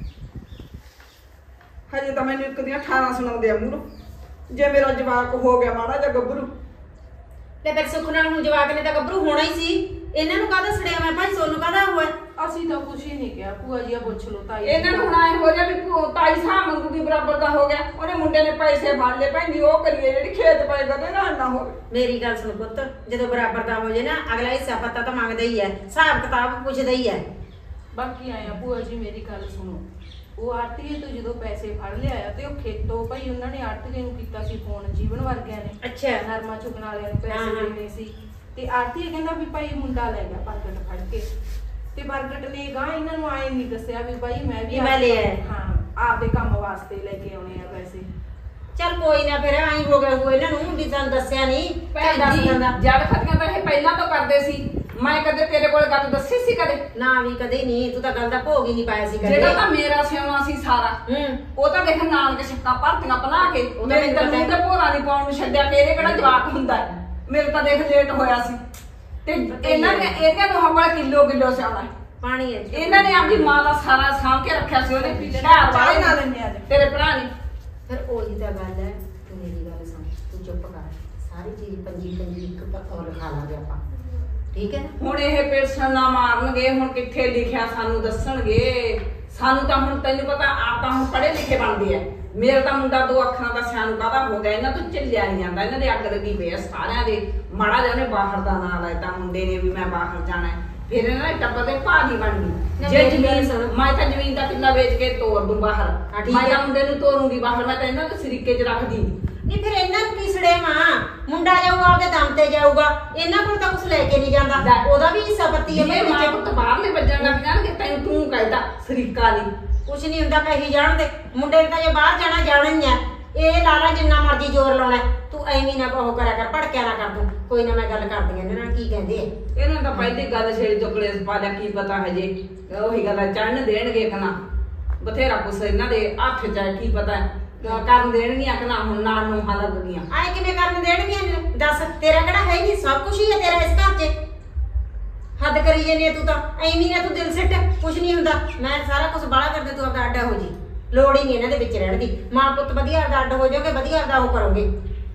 ਹਜੇ ਤਾਂ ਮੈਨੂੰ ਇੱਕ ਦੀਆਂ 18 ਸੁਣਾਉਂਦੇ ਆ ਮੂਹਰੋਂ ਜੇ ਮੇਰਾ ਜਵਾਕ ਹੋ ਗਿਆ ਮਾੜਾ ਜਿਹਾ ਗੱਭਰੂ ਤੇ ਫਿਰ ਸੁੱਖ ਨਾਲ ਹੁਣ ਜਵਾਕ ਨੇ ਤਾਂ ਗੱਭਰੂ ਹੋਣਾ ਹੀ ਸੀ ਇਹਨਾਂ ਨੂੰ ਕਾਹਦਾ ਸੜਿਆ ਮੈਂ ਭਾਈ ਸੋਨੂੰ ਕਾਹਦਾ ਹੋਇਆ ਅਸੀਂ ਤਾਂ ਕੁਝ ਹੀ ਨਹੀਂ ਕਿਹਾ ਭੂਆ ਜੀ ਆ ਪੁੱਛ ਲਓ ਤਾਈ ਇਹਨਾਂ ਨੂੰ ਹੁਣ ਆਏ ਹੋ ਜਾ ਵੀ ਤਾਈ ਸਾਹ ਮੰਗੂਗੀ ਬਰਾਬਰ ਦਾ ਹੋ ਗਿਆ ਉਹਨੇ ਮੁੰਡੇ ਨੇ ਪੈਸੇ ਫੜ ਲਏ ਭੈਂਦੀ ਉਹ ਕਰੀਏ ਜਿਹੜੀ ਖੇਤ ਪਏ ਕਦੇ ਨਾ ਹੋਵੇ ਮੇਰੀ ਗੱਲ ਸੁਣ ਪੁੱਤ ਜਦੋਂ ਬਰਾਬਰ ਦਾ ਹੋ ਜੇ ਨਾ ਅਗਲਾ ਹਿੱਸਾ ਪੱਤਾ ਤਾਂ ਮੰਗਦਾ ਹੀ ਹੈ ਹਿਸਾਬ ਕਿਤਾਬ ਪੁੱਛਦਾ ਹੀ ਹੈ ਬਾਕੀ ਆਇਆ ਭੂਆ ਜੀ ਮੇਰੀ ਗੱਲ ਸੁਣੋ ਉਹ ਆਰਤੀਏ ਤੋਂ ਜਦੋਂ ਪੈਸੇ ਫੜ ਲਿਆਇਆ ਤੇ ਉਹ ਖੇਤੋਂ ਭਾਈ ਉਹਨਾਂ ਨੇ ਆਰਤੀਏ ਨੂੰ ਕੀਤਾ ਸੀ ਫੋਨ ਜੀਵਨ ਵਰਗਿਆਂ ਨੇ ਅੱਛਾ ਨਰਮਾ ਚੁਗਣ ਵਾਲਿਆਂ ਨੂੰ ਪੈਸੇ ਦੇਣੇ ਸੀ ਤੇ ਆਰਤੀਏ ਕਹਿੰਦਾ ਵੀ ਭਾਈ ਮੁੰਡਾ ਲੈ ਗਿਆ ਪਾਕਟ ਫੜ ਕੇ ਤੇ ਪ੍ਰਗਟ ਨੇ ਗਾਂ ਇਹਨਾਂ ਨੂੰ ਆਏ ਨਹੀਂ ਦੱਸਿਆ ਵੀ ਬਾਈ ਮੈਂ ਵੀ ਮੈਂ ਲੈ ਆਇਆ। ਹਾਂ ਆਪਦੇ ਕੰਮ ਵਾਸਤੇ ਲੈ ਕੇ ਆਉਣੇ ਆ ਪੈਸੇ। ਚੱਲ ਕੋਈ ਨਾ ਫਿਰ ਆਈ ਹੋ ਗਿਆ ਇਹਨਾਂ ਨੂੰ ਵੀ ਤੁਹਾਨੂੰ ਦੱਸਿਆ ਨਹੀਂ ਭੈਣ ਦੱਸ ਜੀ ਦਿੰਦਾ। ਜਦ ਖਤੀਆਂ ਤਾਂ ਇਹ ਪਹਿਲਾਂ ਤੋਂ ਕਰਦੇ ਸੀ, ਮੈਂ ਕਦੇ ਤੇਰੇ ਕੋਲ ਗੱਲ ਦੱਸੀ ਸੀ ਕਦੇ? ਨਾ ਵੀ ਕਦੇ ਨਹੀਂ, ਤੂੰ ਤਾਂ ਗੱਲ ਦਾ ਭੋਗ ਹੀ ਨਹੀਂ ਪਾਇਆ ਸੀ ਕਦੇ। ਜਿਹੜਾ ਤਾਂ ਮੇਰਾ ਸਿਆਣਾ ਸੀ ਸਾਰਾ ਉਹ ਤਾਂ ਦੇਖ ਨਾਲ ਕੇ ਛੱਕਾ ਭਰਤੀਆਂ ਬਣਾ ਕੇ ਮੇਰੇ ਤਾਂ ਮੂੰਹ ਤੇ ਭੋਰਾ ਨਹੀਂ ਪਾਉਣ ਨੂੰ ਛੱਡਿਆ ਕਿ ਇਹਦੇ ਕਿਹੜਾ ਜਵਾਕ ਹੁੰਦਾ ਹੈ। ਮੇਰੇ ਤਾਂ ਦੇਖ ਲੇਟ ਹੋਇਆ ਸੀ ਤੇ ਇਹਨਾਂ ਨੇ ਇਹਦੇ ਦੋਹਾਂ ਕੋਲ ਕਿਲੋ ਸਿਆਣਾ ਪਾਣੀ ਹੈ ਇਹਨਾਂ ਨੇ ਆਪਣੀ ਮਾਂ ਦਾ ਸਾਰਾ ਸਾਂਭ ਕੇ ਰੱਖਿਆ ਸੀ ਉਹਨੇ ਘਰ ਵਾਲੇ ਨਾਲ ਤੇਰੇ ਭਰਾ ਨੇ। ਫਿਰ ਉਹੀ ਤਾਂ ਗੱਲ ਹੈ, ਤੂੰ ਮੇਰੀ ਗੱਲ ਸੁਣ, ਤੂੰ ਚੁੱਪ ਕਰ, ਸਾਰੀ ਚੀਜ਼ ਪੰਜੀ ਇੱਕ ਪੱਕਾ ਲਿਖਾ ਲਾਂਗੇ ਆਪਾਂ, ਠੀਕ ਹੈ ਨਾ? ਹੁਣ ਇਹ ਪੇਸ਼ਣ ਨਾ ਮਾਰਨਗੇ, ਹੁਣ ਕਿੱਥੇ ਲਿਖਿਆ ਸਾਨੂੰ ਦੱਸਣਗੇ। ਸਾਨੂੰ ਤਾਂ ਹੁਣ ਤੈਨੂੰ ਪਤਾ ਆਪ ਤਾਂ ਹੁਣ ਪੜ੍ਹੇ ਲਿਖੇ ਬਣਦੇ ਆ। ਮੇਰਾ ਤਾਂ ਮੁੰਡਾ 2 ਅੱਖਰਾਂ ਦਾ ਸਿਆਣੂ ਕਾਹਦਾ ਹੋ ਗਿਆ, ਇਹਨਾਂ ਤੋਂ ਚੱਲਿਆ ਨਹੀਂ ਜਾਂਦਾ। ਇਹਨਾਂ ਦੇ ਅੱਗ ਲੱਗੀ ਪਈ ਆ ਸਾਰਿਆਂ ਦੇ। ਮਾੜਾ ਜਿਹਾ ਉਹਨੇ ਬਾਹਰ ਦਾ ਨਾਂ ਲਾਇਆ ਮੁੰਡੇ ਨੇ ਵੀ ਮੈਂ ਬਾਹਰ ਜਾਣਾ, ਫਿਰ ਇਹਨਾਂ ਦੇ ਟੱਬਰ ਦੇ ਭਾਜੀ ਬਣ ਗਈ। ਜੇ ਜ਼ਮੀਨ ਮੈਂ ਤਾਂ ਜ਼ਮੀਨ ਦਾ ਕਿੱਲਾ ਵੇਚ ਕੇ ਤੋੜ ਦੂੰ ਬਾਹਰ, ਮੈਂ ਤਾਂ ਮੁੰਡੇ ਨੂੰ ਤੋਰੂੰਗੀ ਬਾਹਰ। ਮੈਂ ਤਾਂ ਇਹਨਾਂ ਨੂੰ ਸਰੀਕੇ 'ਚ ਰੱਖਦੀ ਨਹੀਂ। ਫਿਰ ਇਹਨਾਂ ਨੂੰ ਕੀ ਸੜੇ ਮਾਂ, ਮੁੰਡਾ ਜਾਊਗਾ ਆਪਦੇ ਦਮ ਤੇ ਜਾਊਗਾ, ਇਹਨਾਂ ਕੋਲ ਤਾਂ ਕੁਝ ਲੈ ਕੇ ਨਹੀਂ ਜਾਂਦਾ, ਉਹਦਾ ਵੀ ਹਿੱਸਾ ਪੱਤੀ ਹੈ। ਮੇਰੇ ਮਾਂ ਪੁੱਤ ਬਾਹਰਲੇ ਵੱਜਣ ਲੱਗ ਜਾਣਗੇ, ਤੈਨੂੰ ਤੂੰ ਕਹਿੰਦਾ ਸਰੀਕਾ ਨਹੀਂ ਕੁਛ ਨਹੀਂ ਹੁੰਦਾ, ਕਹੀ ਜਾਣਦੇ ਮੁੰਡੇ ਨੇ ਤਾਂ ਜੇ ਬਾਹਰ ਜਾਣਾ ਜਾਣਾ ਹੀ ਹੈ। ਇਹ ਲਾਲਾ ਜਿੰਨਾ ਮਰਜ਼ੀ ਜ਼ੋਰ ਲਾਉਣਾ, ਤੂੰ ਐਵੇਂ ਨਾ ਉਹ ਕਰਿਆ ਕਰ, ਭੜਕਿਆ ਨਾ ਕਰ ਤੂੰ। ਕੋਈ ਨਾ ਮੈਂ ਗੱਲ ਕਰਦੀ ਆ ਇਹਨਾਂ ਨਾਲ, ਕੀ ਕਹਿੰਦੇ ਆ। ਇਹਨਾਂ ਤਾਂ ਪਹਿਲੀ ਗੱਲ ਛੇੜੀ ਤੋਂ ਕਲੇਸ਼ ਪਾ ਲਿਆ, ਕੀ ਪਤਾ ਹਜੇ ਉਹੀ ਗੱਲ ਚੜਨ ਦੇਣਗੇ ਕਨਾ। ਬਥੇਰਾ ਕੁਛ ਇਹਨਾਂ ਦੇ ਹੱਥ 'ਚ ਹੈ, ਕੀ ਪਤਾ ਕਰਨ ਦੇਣਗੀਆਂ ਕਿ ਨਾ। ਹੁਣ ਨਾਲ ਨੂੰ ਹਾਲਤ ਗਈਆਂ ਆਏ ਕਿਵੇਂ ਕਰਨ ਦੇਣਗੀਆਂ? ਦੱਸ, ਤੇਰਾ ਕਿਹੜਾ ਹੈ ਨਹੀਂ, ਸਭ ਕੁਝ ਹੀ ਹੈ ਤੇਰਾ ਇਸ ਘਰ 'ਚ। ਹੱਦ ਕਰੀ ਜਾਂਦੀ ਤੂੰ ਤਾਂ, ਐਵੇਂ ਨਾ ਤੂੰ ਦਿਲ ਸਿੱਟ, ਕੁਝ ਨਹੀਂ ਹੁੰਦਾ। ਮੈਂ ਸਾਰਾ ਕੁਝ ਬਾਹਲਾ ਕਰਦੇ, ਤੂੰ ਆਪਦਾ ਅੱਡਾ ਹੋ ਜੀ, ਲੋੜ ਹੀ ਨਹੀਂ ਇਹਨਾਂ ਦੇ ਵਿੱਚ ਰਹਿਣ ਦੀ। ਮਾਂ ਪੁੱਤ ਵਧੀਆ ਆਪਦਾ ਅੱਡ ਹੋ ਜਾਓਗੇ, ਵਧੀਆ ਆਪਦਾ ਉਹ ਕਰੋਗੇ।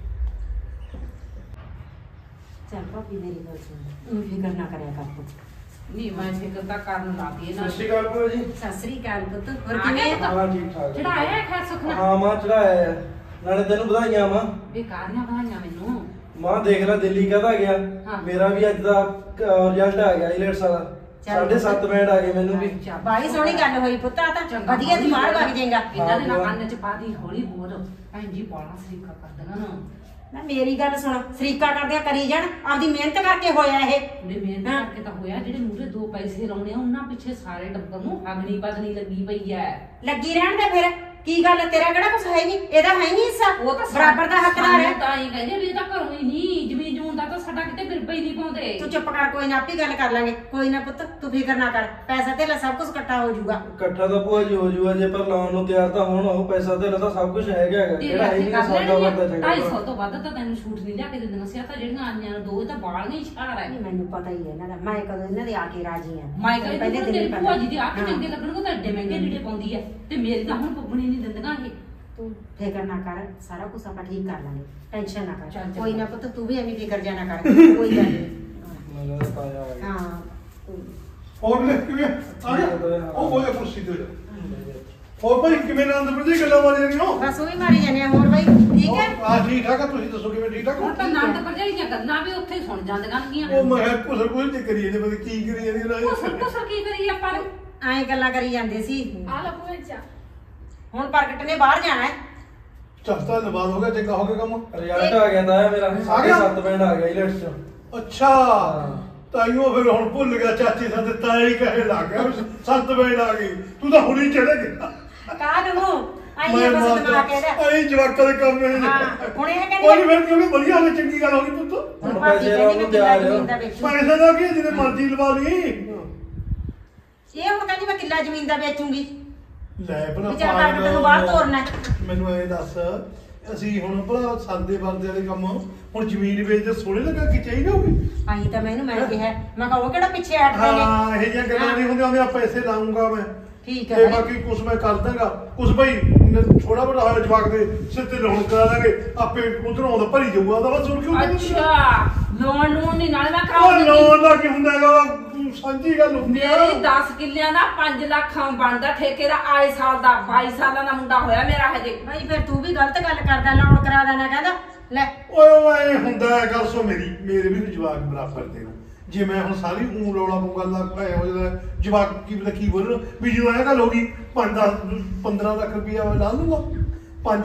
ਚੱਲ ਭਾਬੀ ਮੇਰੀ ਗੱਲ ਸੁਣ, ਫਿਕਰ ਨਾ ਕਰਿਆ ਕਰ ਪੁੱਤ। ਨਹੀਂ ਮੈਂ ਫਿਕਰ ਤਾਂ ਕਰਨ ਲੱਗੀ ਨਾ। ਸਤਿ ਸ਼੍ਰੀ ਅਕਾਲ ਭੂਆ ਜੀ। ਸਤਿ ਸ੍ਰੀ ਅਕਾਲ ਪੁੱਤ, ਹੋਰ ਆ ਗਿਆ ਕਿਵੇਂ? ਪੁੱਤ? ਹਾਂ ਠੀਕ ਠਾਕ। ਚੜਾਇਆ ਖੈਰ ਸੁਖਨਾ? ਹਾਂ ਮਾਂ ਚੜਾਇਆ ਹੈ। ਨਾਲੇ ਤੈਨੂੰ ਵਧਾਈਆਂ ਮਾਂ। ਬੇਕਾਰੀਆਂ ਬਣਾਈਆਂ ਮੈਨੂੰ। ਮਾਂ ਦੇਖ ਲੈ ਦਿੱਲੀ ਕਹਦਾ ਗਿਆ, ਮੇਰਾ ਵੀ ਅੱਜ ਦਾ ਰਿਜ਼ਲਟ ਆ ਗਿਆ ਆਈਲੈਟਸ ਵਾਲਾ। 7.5 ਬੈਂਡ ਆ ਗਏ ਮੈਨੂੰ ਵੀ। ਬਾਈ ਸੋਹਣੀ ਗੱਲ ਹੋਈ ਪੁੱਤ, ਆ ਤਾਂ ਵਧੀਆ ਤੂੰ ਬਾਹਰ ਲੱਗ ਜਾਏਗਾ। ਇਹਨਾਂ ਦੇ ਨਾਲ ਕੰਨ 'ਚ ਪਾਦੀ ਹੌਲੀ ਬੋਲ, ਭੈਣ ਜੀ ਬਾਲਾ ਸਰੀਕਾ ਕਰਦੀਆਂ ਨਾ। ਨਾ ਮੇਰੀ ਗੱਲ ਸੁਣ, ਸਰੀਕਾ ਕਰਦਿਆਂ ਕਰੀ ਜਾਣ, ਆਪਦੀ ਮਿਹਨਤ ਕਰਕੇ ਹੋਇਆ ਇਹ। ਉਹਨੇ ਮਿਹਨਤ ਕਰਕੇ ਤਾਂ ਹੋਇਆ, ਜਿਹੜੇ ਮੂਹਰੇ 2 ਪੈਸੇ ਲਾਉਣੇ ਆ ਉਹਨਾਂ ਪਿੱਛੇ ਸਾਰੇ ਟੱਬਰ ਨੂੰ ਅਗਨੀ ਪਦਨੀ ਲੱਗੀ ਪਈ ਐ। ਲੱਗੀ ਰਹਿਣ ਦੇ ਫਿਰ, ਕੀ ਗੱਲ ਤੇਰਾ ਕਿਹੜਾ ਕੁਛ ਹੈ ਨਹੀਂ, ਇਹਦਾ ਹੈ ਨਹੀਂ ਹਿੱਸਾ, ਉਹ ਤਾਂ ਬਰਾਬਰ ਦਾ ਹੱਕਦਾਰ ਹੈ। ਤਾਂ ਹੀ ਕਹਿੰਦੇ ਵੀ ਇਹ ਤਾਂ ਘਰੋਂ ਹੀ ਨਹੀਂ, ਜ਼ਮੀਨ ਜਮੂਨ ਦਾ ਤਾਂ ਸਾਡਾ ਕਿਤੇ ਬਿਰਬਾ ਹੀ ਨਹੀਂ ਪਾਉਂਦੇ। ਤੂੰ ਚੁੱਪ ਕਰ, ਕੋਈ ਨਾ ਆਪੀ ਗੱਲ ਕਰ ਲਾਂਗੇ। ਕੋਈ ਨਾ ਪੁੱਤ ਤੂੰ ਫਿਕਰ ਨਾ ਕਰ, ਪੈਸਾ ਧੇਲਾ ਸਭ ਕੁਝ ਇਕੱਠਾ ਹੋ ਜਾਊਗਾ। ਇਕੱਠਾ ਤਾਂ ਭੂਆ ਜੀ ਹੋ ਜੂਗਾ, ਜੇ ਪਰ ਲਾਉਣ ਨੂੰ ਤਿਆਰ ਤਾਂ ਹੋਣ। ਉਹ ਪੈਸਾ ਤੇ ਤਾਂ ਸਭ ਕੁਝ ਹੈਗਾ ਹੈਗਾ, ਜਿਹੜਾ ਹੈ ਨਹੀਂ ਸੌਦਾ ਵਰਦਾ ਚੰਗਾ। 250 ਤੋਂ ਵੱਧ ਤਾਂ ਤੈਨੂੰ ਛੂਟ ਨਹੀਂ ਲਿਆ ਕੇ ਦਿੰਦੀਆਂ ਸੀ। ਤਾਂ ਜਿਹੜੀਆਂ ਆਈਆਂ ਨੇ 2 ਤਾਂ ਬਾਲੀਆਂ ਹੀ ਛਾੜ ਹੈ। ਨਹੀਂ ਮੈਨੂੰ ਪਤਾ ਹੀ ਹੈ ਇਹਨਾਂ ਦਾ, ਮੈਂ ਕਦੋਂ ਇਹਨਾਂ ਦੇ ਆ ਕੇ ਰਾਜੀ ਆ। ਮੈਂ ਕਹਿੰਦੀ ਪਹਿਲੇ ਦਿਨ ਤੇਰੀ ਹੀ ਭੂਆ ਜੀ ਦੀ ਪਤਾ। ਅੱਖ ਚੰਗੇ ਲੱਗਣਗੇ ਤਾਂ ਐਡੇ ਮਹਿੰਗੇ ਲੀੜੇ ਪਾਉਂਦੀ ਐ, ਤੇ ਮੇਰੀ ਤਾਂ ਹੁਣ ਪੁੱਗਣੀ ਨਹੀਂ ਦਿੰਦੀਆਂ ਇਹ। ਤੂੰ ਫਿਕਰ ਨਾ ਕਰ, ਸਾਰਾ ਕੁਝ ਆਪਾਂ ਠੀਕ ਕਰ ਲਾਂਗੇ, ਟੈਨਸ਼ਨ ਨਾ ਕਰ। ਚੱਲ। ਕੋਈ ਨਾ ਪੁੱਤ ਤੂੰ ਵੀ ਐਵੇਂ ਫਿਕਰ ਜਾ ਨਾ ਕਰ, ਕੋਈ ਗੱਲ ਨਹੀਂ। ਮੈਂ ਤਾਂ ਤਾਇਆ ਆ ਗਿਆ। ਹਾਂ ਹੋਰ ਲੈ ਕਿਵੇਂ ਆ ਗਿਆ? ਉਹ ਬੋਲੇ ਕੁਰਸੀ ਤੇ। ਹੋਰ ਭਾਈ ਕਿਵੇਂ ਆਨੰਦਪੁਰ ਦੀ ਗੱਲਾਂ ਮਾਰੀਆਂ ਨਹੀਂ ਹੋ? ਬਸ ਉਹ ਵੀ ਮਾਰੀ ਜਾਂਦੇ ਆ। ਹੋਰ ਬਾਈ ਠੀਕ ਹੈ? ਹਾਂ ਠੀਕ ਠਾਕ ਆ, ਤੁਸੀਂ ਦੱਸੋ ਕਿਵੇਂ ਠੀਕ ਠਾਕ ਹੋ? ਹੁਣ ਤਾਂ ਨੰਦ ਭਰਜਾਈ ਦੀਆਂ ਗੱਲਾਂ ਵੀ ਉੱਥੇ ਹੀ ਸੁਣ ਜਾਂਦੀਆਂ ਨੇਗੀਆਂ। ਉਹ ਮੈਂ ਕੁਸਰ ਕੁਝ ਤੇ ਕਰੀ ਜਾਂਦੇ, ਪਤਾ ਕੀ ਕਰੀ ਜਾਂਦੇ ਨਾ। ਕੁਸਰ ਕੀ ਕਰੀਏ ਆਪਾਂ ਨੂੰ? ਐਂ ਗੱਲਾਂ ਕਰੀ ਜਾਂਦੇ ਸੀ। ਆ ਲਓ ਭੂਆ ਜੀ। ਹੁਣ ਪ੍ਰਗਟ ਨੇ ਬਾਹਰ ਜਾਣਾ ਹੈ। ਚਸਤਾ ਨਵਾਜ਼ ਹੋ ਗਿਆ, ਚੰਗਾ ਹੋ ਗਿਆ ਕੰਮ। ਰਿਜ਼ਲਟ ਆ ਗਿਆ ਤਾਂ ਮੇਰਾ 7.5 ਬੈਂਡ ਆ ਗਿਆ ਆਈਲੈਟਸ ਚ। ਅੱਛਾ ਤਾਈਓ ਫਿਰ ਹੁਣ ਭੁੱਲ ਗਿਆ, ਚਾਚੇ ਦਾ ਦਿੱਤਾ ਹੀ ਕਹੇ ਲੱਗ ਗਿਆ 7 ਬੈਂਡ ਆ ਗਈ। ਤੂੰ ਤਾਂ ਹੁਣੀ ਚੜੇ ਗਿਆ। ਕਾਹ ਨੂੰ ਆਈਏ ਬਸ ਦਿਮਾਗ ਇਹਦਾ। ਆਈ ਜਵਾਕਾਂ ਦੇ ਕੰਮ ਨੇ। ਹਾਂ ਹੁਣ ਇਹ ਕੋਈ ਕਹਿੰਦੀ ਫਿਰ ਕਿਉਂਕਿ ਵਧੀਆ ਹੋਣੀ ਚੰਗੀ ਗੱਲ ਹੋ ਗਈ ਪੁੱਤ। ਹੁਣ ਪੈਸੇ ਲਾਉਣ ਨੂੰ ਤਿਆਰ ਹੋ। ਪੈਸੇ ਦਾ ਕੀ ਜਿਹਨੇ ਮਰਜ਼ੀ ਲਵਾ ਲਈ। ਇਹ ਉਹ ਕਹਿੰਦੀ ਮੈਂ ਕਿੱਲਾ ਜ਼ਮੀਨ ਦਾ ਵੇਚੂੰਗੀ। ਲੈ ਭਲਾ ਵਿਚਾਰ ਪ੍ਰਗਟ ਨੂੰ ਬਾਹਰ ਤੋਰਨਾ ਹੈ। ਮੈਨੂੰ ਇਹ ਦੱਸ, ਅਸੀਂ ਹੁਣ ਭਲਾ ਸੰਦੇ ਬੰਦੇ ਵਾਲੇ ਕੰਮ ਹੁਣ ਜ਼ਮੀਨ ਵੇਚਦੇ ਸੋਹਣੇ ਲੱਗਾ ਕਿ ਚਾਹੀਦਾ ਹੋਊਗੀ? ਆਈ ਤਾਂ ਮੈਨੂੰ ਮੈਂ ਕਿਹਾ, ਮੈਂ ਕਿਹਾ ਉਹ ਕਿਹੜਾ ਪਿੱਛੇ ਹਟਦੇ ਨੇ। ਹਾਂ ਇਹ ਜਿਹੀਆਂ ਗੱਲਾਂ ਨਹੀਂ ਹੁੰਦੀਆਂ, ਉਹਦੇ ਪੈਸੇ ਲਾਉਂਗਾ ਮੈਂ। ਠੀਕ ਹੈ ਤੇ ਬਾਈ। ਬਾਕੀ ਕੁਛ ਮੈਂ ਕਰ ਦਾਂਗਾ, ਕੁਛ ਭਾਈ ਥੋੜਾ ਬੜਾ ਹੋਇਆ ਜਵਾਕ ਦੇ ਸਿਰ ਤੇ ਲੋਨ ਕਰਾ ਦਾਂਗੇ, ਆਪੇ ਉਧਰੋਂ ਆਉਂਦਾ ਭਰੀ ਜਾਊਗਾ। ਉਹਦਾ ਬਸ ਹੋਰ ਕਿਉਂ? ਅੱਛਾ ਲੋਨ ਨੂੰ ਨਹੀਂ ਨਾਲ ਮੈਂ ਉਹ ਕਰਾਉਂਦੀ। ਲੋਨ ਦਾ ਕੀ ਹੁੰਦਾ ਹੈਗਾ, ਸਾਂਝੀ ਗੱਲ ਹੁੰਦੀ ਆ। ਮੇਰੀ 10 ਕਿੱਲਿਆਂ ਦਾ 5 ਲੱਖ ਬਣਦਾ ਠੇਕੇ ਦਾ, ਆਏ ਸਾਲ ਦਾ 22 ਸਾਲਾਂ ਦਾ ਮੁੰਡਾ ਹੋਇਆ ਮੇਰਾ ਹਜੇ। ਭਾਈ ਫਿਰ ਤੂੰ ਵੀ ਗਲਤ ਗੱਲ ਕਰਦਾ, ਲੋਨ ਕਰਾ ਦੇਣਾ ਕਹਿੰਦਾ। ਲੈ ਓਏ ਇਹ ਹੁੰਦਾ ਹੈ ਗੱਲ। ਸੋ ਮੇਰੇ ਵੀ ਜਵਾਕ ਬਰਾਬਰ ਦੇ ਨੇ। ਜੇ ਮੈਂ ਹੁਣ ਸਾਰੀ ਰੌਲਾ ਪਊਗਾ ਲੱਗ ਹੋ ਜਾਂਦਾ ਜਵਾਕ ਕੀ ਪਤਾ ਕੀ ਬੋਲਣ ਵੀ। ਜਦੋਂ ਇਹ ਗੱਲ ਹੋ ਗਈ 15 ਲੱਖ ਰੁਪਇਆ ਲਾ ਲੂੰਗਾ,